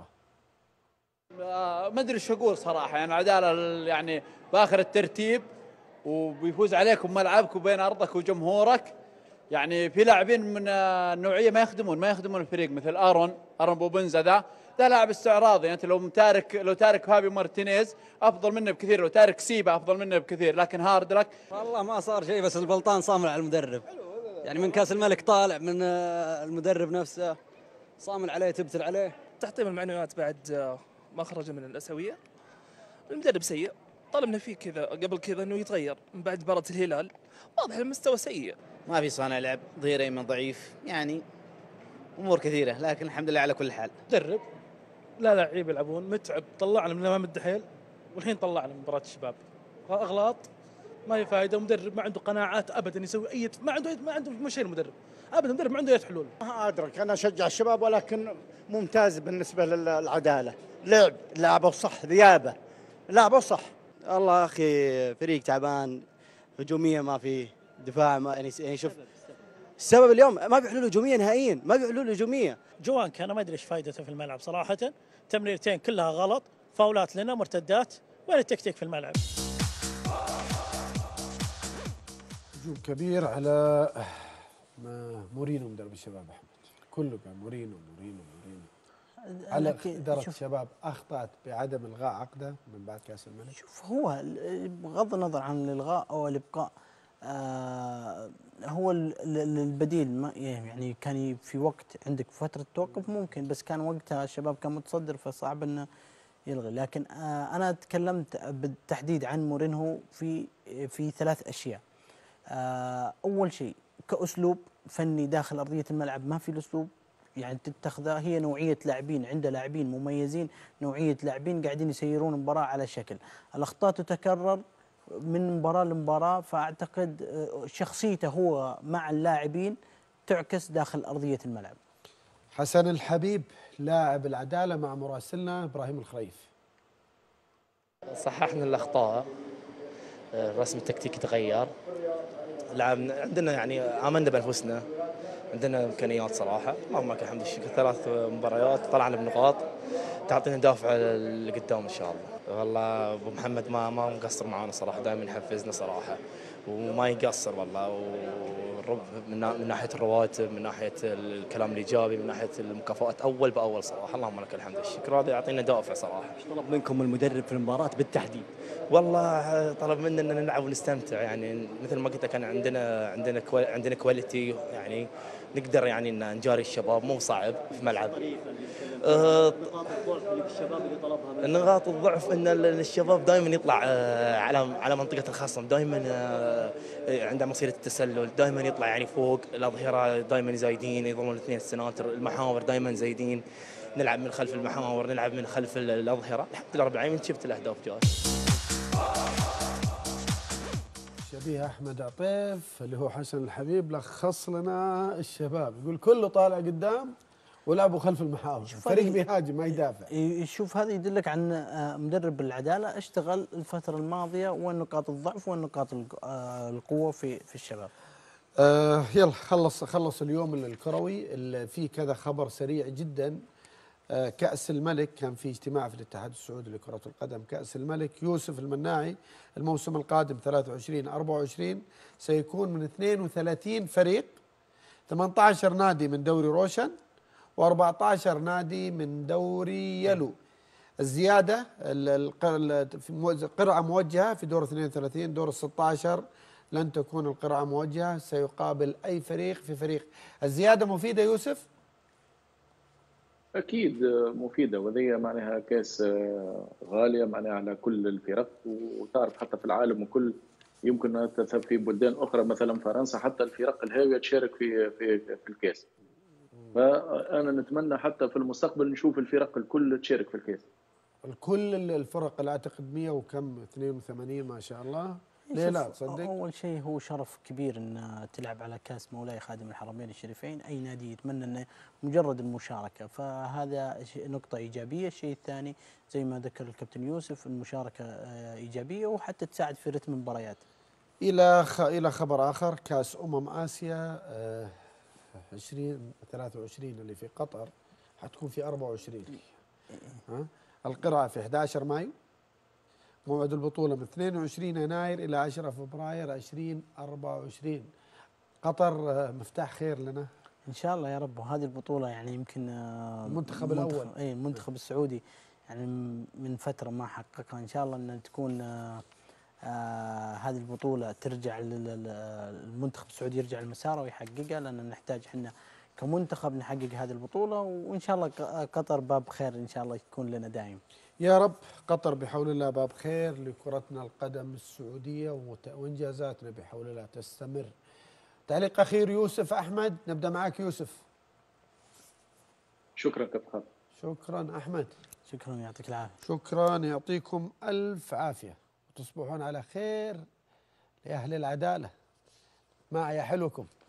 H: ما ادري ايش اقول صراحه، يعني العداله يعني باخر الترتيب وبيفوز عليكم ملعبك وبين ارضك وجمهورك. يعني في لاعبين من النوعيه ما يخدمون ما يخدمون الفريق، مثل ارون ارون بوبنزا ذا ده لاعب استعراضي. انت لو تارك لو تارك هابي مارتينيز افضل منه بكثير، لو تارك سيبا افضل منه بكثير، لكن هارد لك
I: والله ما صار شيء، بس البلطان صامل على المدرب. يعني من كاس الملك طالع من المدرب نفسه صامل عليه تبتل عليه.
J: تحطيم المعنويات بعد ما خرج من الاسيويه، المدرب سيء، طلبنا فيه كذا قبل كذا انه يتغير من بعد مباراه الهلال، واضح المستوى سيء،
K: ما في صانع لعب، ظهير ايمن ضعيف، يعني امور كثيره، لكن الحمد لله على كل حال.
L: مدرب لا لاعب يلعبون، متعب طلعنا من امام الدحيل والحين طلعنا من مباراه الشباب، اغلاط ما هي فائده. مدرب ما عنده قناعات ابدا يسوي اي ما عنده ما عنده مشكله، المدرب ابدا مدرب ما عنده اي حلول.
M: ما ادرك، انا اشجع الشباب ولكن ممتاز بالنسبه للعداله، لعب لعبه صح، ذيابه لعبه صح.
I: والله اخي فريق تعبان، هجوميه ما فيه،
N: دفاع ما يعني يعني شوف السبب اليوم ما في حلول هجوميه نهائيا، ما في حلول هجوميه.
L: جوان كان ما ادري ايش فائدته في الملعب صراحه، تمريرتين كلها غلط، فاولات لنا، مرتدات، وين التكتيك في الملعب؟
A: هجوم كبير على مورينو مدرب الشباب احمد، كله كان مورينو مورينو مورينو. على إدارة الشباب أخطأت بعدم إلغاء عقده من بعد كأس الملك.
B: شوف هو بغض النظر عن الإلغاء أو الإبقاء، آه هو البديل ما يعني كان في وقت عندك فترة توقف ممكن، بس كان وقتها الشباب كان متصدر فصعب انه يلغي. لكن آه انا تكلمت بالتحديد عن مورينهو في في ثلاث اشياء. آه اول شيء كأسلوب فني داخل أرضية الملعب ما في الأسلوب يعني تتخذه، هي نوعية لاعبين، عنده لاعبين مميزين، نوعية لاعبين قاعدين يسيرون المباراة على شكل، الأخطاء تتكرر من مباراة لمباراة، فأعتقد شخصيته هو مع اللاعبين تعكس داخل أرضية الملعب.
A: حسن الحبيب لاعب العدالة مع مراسلنا إبراهيم الخريف.
O: صححنا الأخطاء، الرسم التكتيكي تغير، لعبنا عندنا يعني آمنا بأنفسنا، عندنا إمكانيات صراحة، اللهم لك الحمد. الشكر ثلاث مباريات طلعنا بنقاط تعطينا دافع لقدام إن شاء الله. والله أبو محمد ما ما مقصر معانا صراحة، دائما يحفزنا صراحة وما يقصر والله، والرب من, من ناحية الرواتب، من ناحية الكلام الإيجابي، من ناحية المكافآت أول بأول صراحة، اللهم لك الحمد الشكر. هذا يعطينا دافع صراحة.
N: ايش طلب منكم المدرب في المباراة بالتحديد؟
O: والله طلب منا ان نلعب ونستمتع، يعني مثل ما قلت كان عندنا عندنا كوال عندنا كواليتي، يعني نقدر يعني ان نجاري الشباب، مو صعب في ملعب.
N: أه نقاط الضعف اللي الشباب اللي طلبها،
O: نقاط الضعف ان الشباب دائما يطلع أه على على منطقه الخصم، دائما أه عنده مصيده التسلل، دائما يطلع يعني فوق الاظهره، دائما زايدين، يظلون الاثنين السناتر، المحاور دائما زايدين، نلعب من خلف المحاور، نلعب من خلف الاظهره، الحمد لله رب العالمين شفت الاهداف جاءت.
A: شبيه احمد عطيف اللي هو حسن الحبيب لخص لنا الشباب، يقول كله طالع قدام ولعبوا خلف المحاور، فريق بيهاجم ما يدافع.
B: شوف هذا يدلك عن مدرب العداله اشتغل الفتره الماضيه وين نقاط الضعف وين نقاط القوه في في الشباب.
A: آه يلا خلص خلص اليوم الكروي اللي فيه كذا خبر سريع جدا. آه كأس الملك كان في اجتماع في الاتحاد السعودي لكرة القدم، كأس الملك يوسف المناعي الموسم القادم ثلاثة وعشرين أربعة وعشرين سيكون من اثنين وثلاثين فريق، ثمانية عشر نادي من دوري روشن وأربعة عشر نادي من دوري يلو. الزيادة القرعة موجهة في دور اثنين وثلاثين، دور الستة عشر لن تكون القرعة موجهة، سيقابل أي فريق في فريق. الزيادة مفيدة يوسف؟
C: أكيد مفيدة، وذي معناها كاس غالية معناها على كل الفرق، وتعرف حتى في العالم وكل يمكن أن تذهب في بلدان أخرى مثلا فرنسا حتى الفرق الهاوية تشارك في في في الكاس. فأنا نتمنى حتى في المستقبل نشوف الفرق الكل تشارك في الكاس.
A: الكل الفرق اللي أعتقد مئة وكم اثنين وثمانين ما شاء الله. ليه لا تصدق؟
B: أول شيء هو شرف كبير أن تلعب على كأس مولاي خادم الحرمين الشريفين، أي نادي يتمنى أنه مجرد المشاركة، فهذا نقطة إيجابية. الشيء الثاني زي ما ذكر الكابتن يوسف المشاركة إيجابية وحتى تساعد في رتم المباريات.
A: إلى خ... إلى خبر آخر، كأس أمم آسيا عشرين ثلاثة وعشرين اللي في قطر حتكون في أربعة وعشرين. ها؟ القرعة في أحد عشر مايو، موعد البطولة من اثنين وعشرين يناير إلى عشرة فبراير ألفين وأربعة وعشرين. قطر مفتاح خير لنا
B: إن شاء الله يا رب. وهذه البطولة يعني يمكن
A: المنتخب الأول،
B: أي المنتخب السعودي يعني من فترة ما حققها، إن شاء الله أن تكون آه هذه البطولة ترجع المنتخب السعودي يرجع لمساره ويحققها، لأن نحتاج احنا كمنتخب نحقق هذه البطولة، وإن شاء الله قطر باب خير إن شاء الله يكون لنا دائم
A: يا رب. قطر بحول الله باب خير لكرتنا القدم السعودية وإنجازاتنا بحول الله تستمر. تعليق أخير يوسف أحمد، نبدأ معك يوسف.
C: شكرا كابتن.
A: شكرا أحمد.
B: شكرا يعطيك العافية.
A: شكرا يعطيكم ألف عافية وتصبحون على خير لأهل العدالة. معي حلوكم.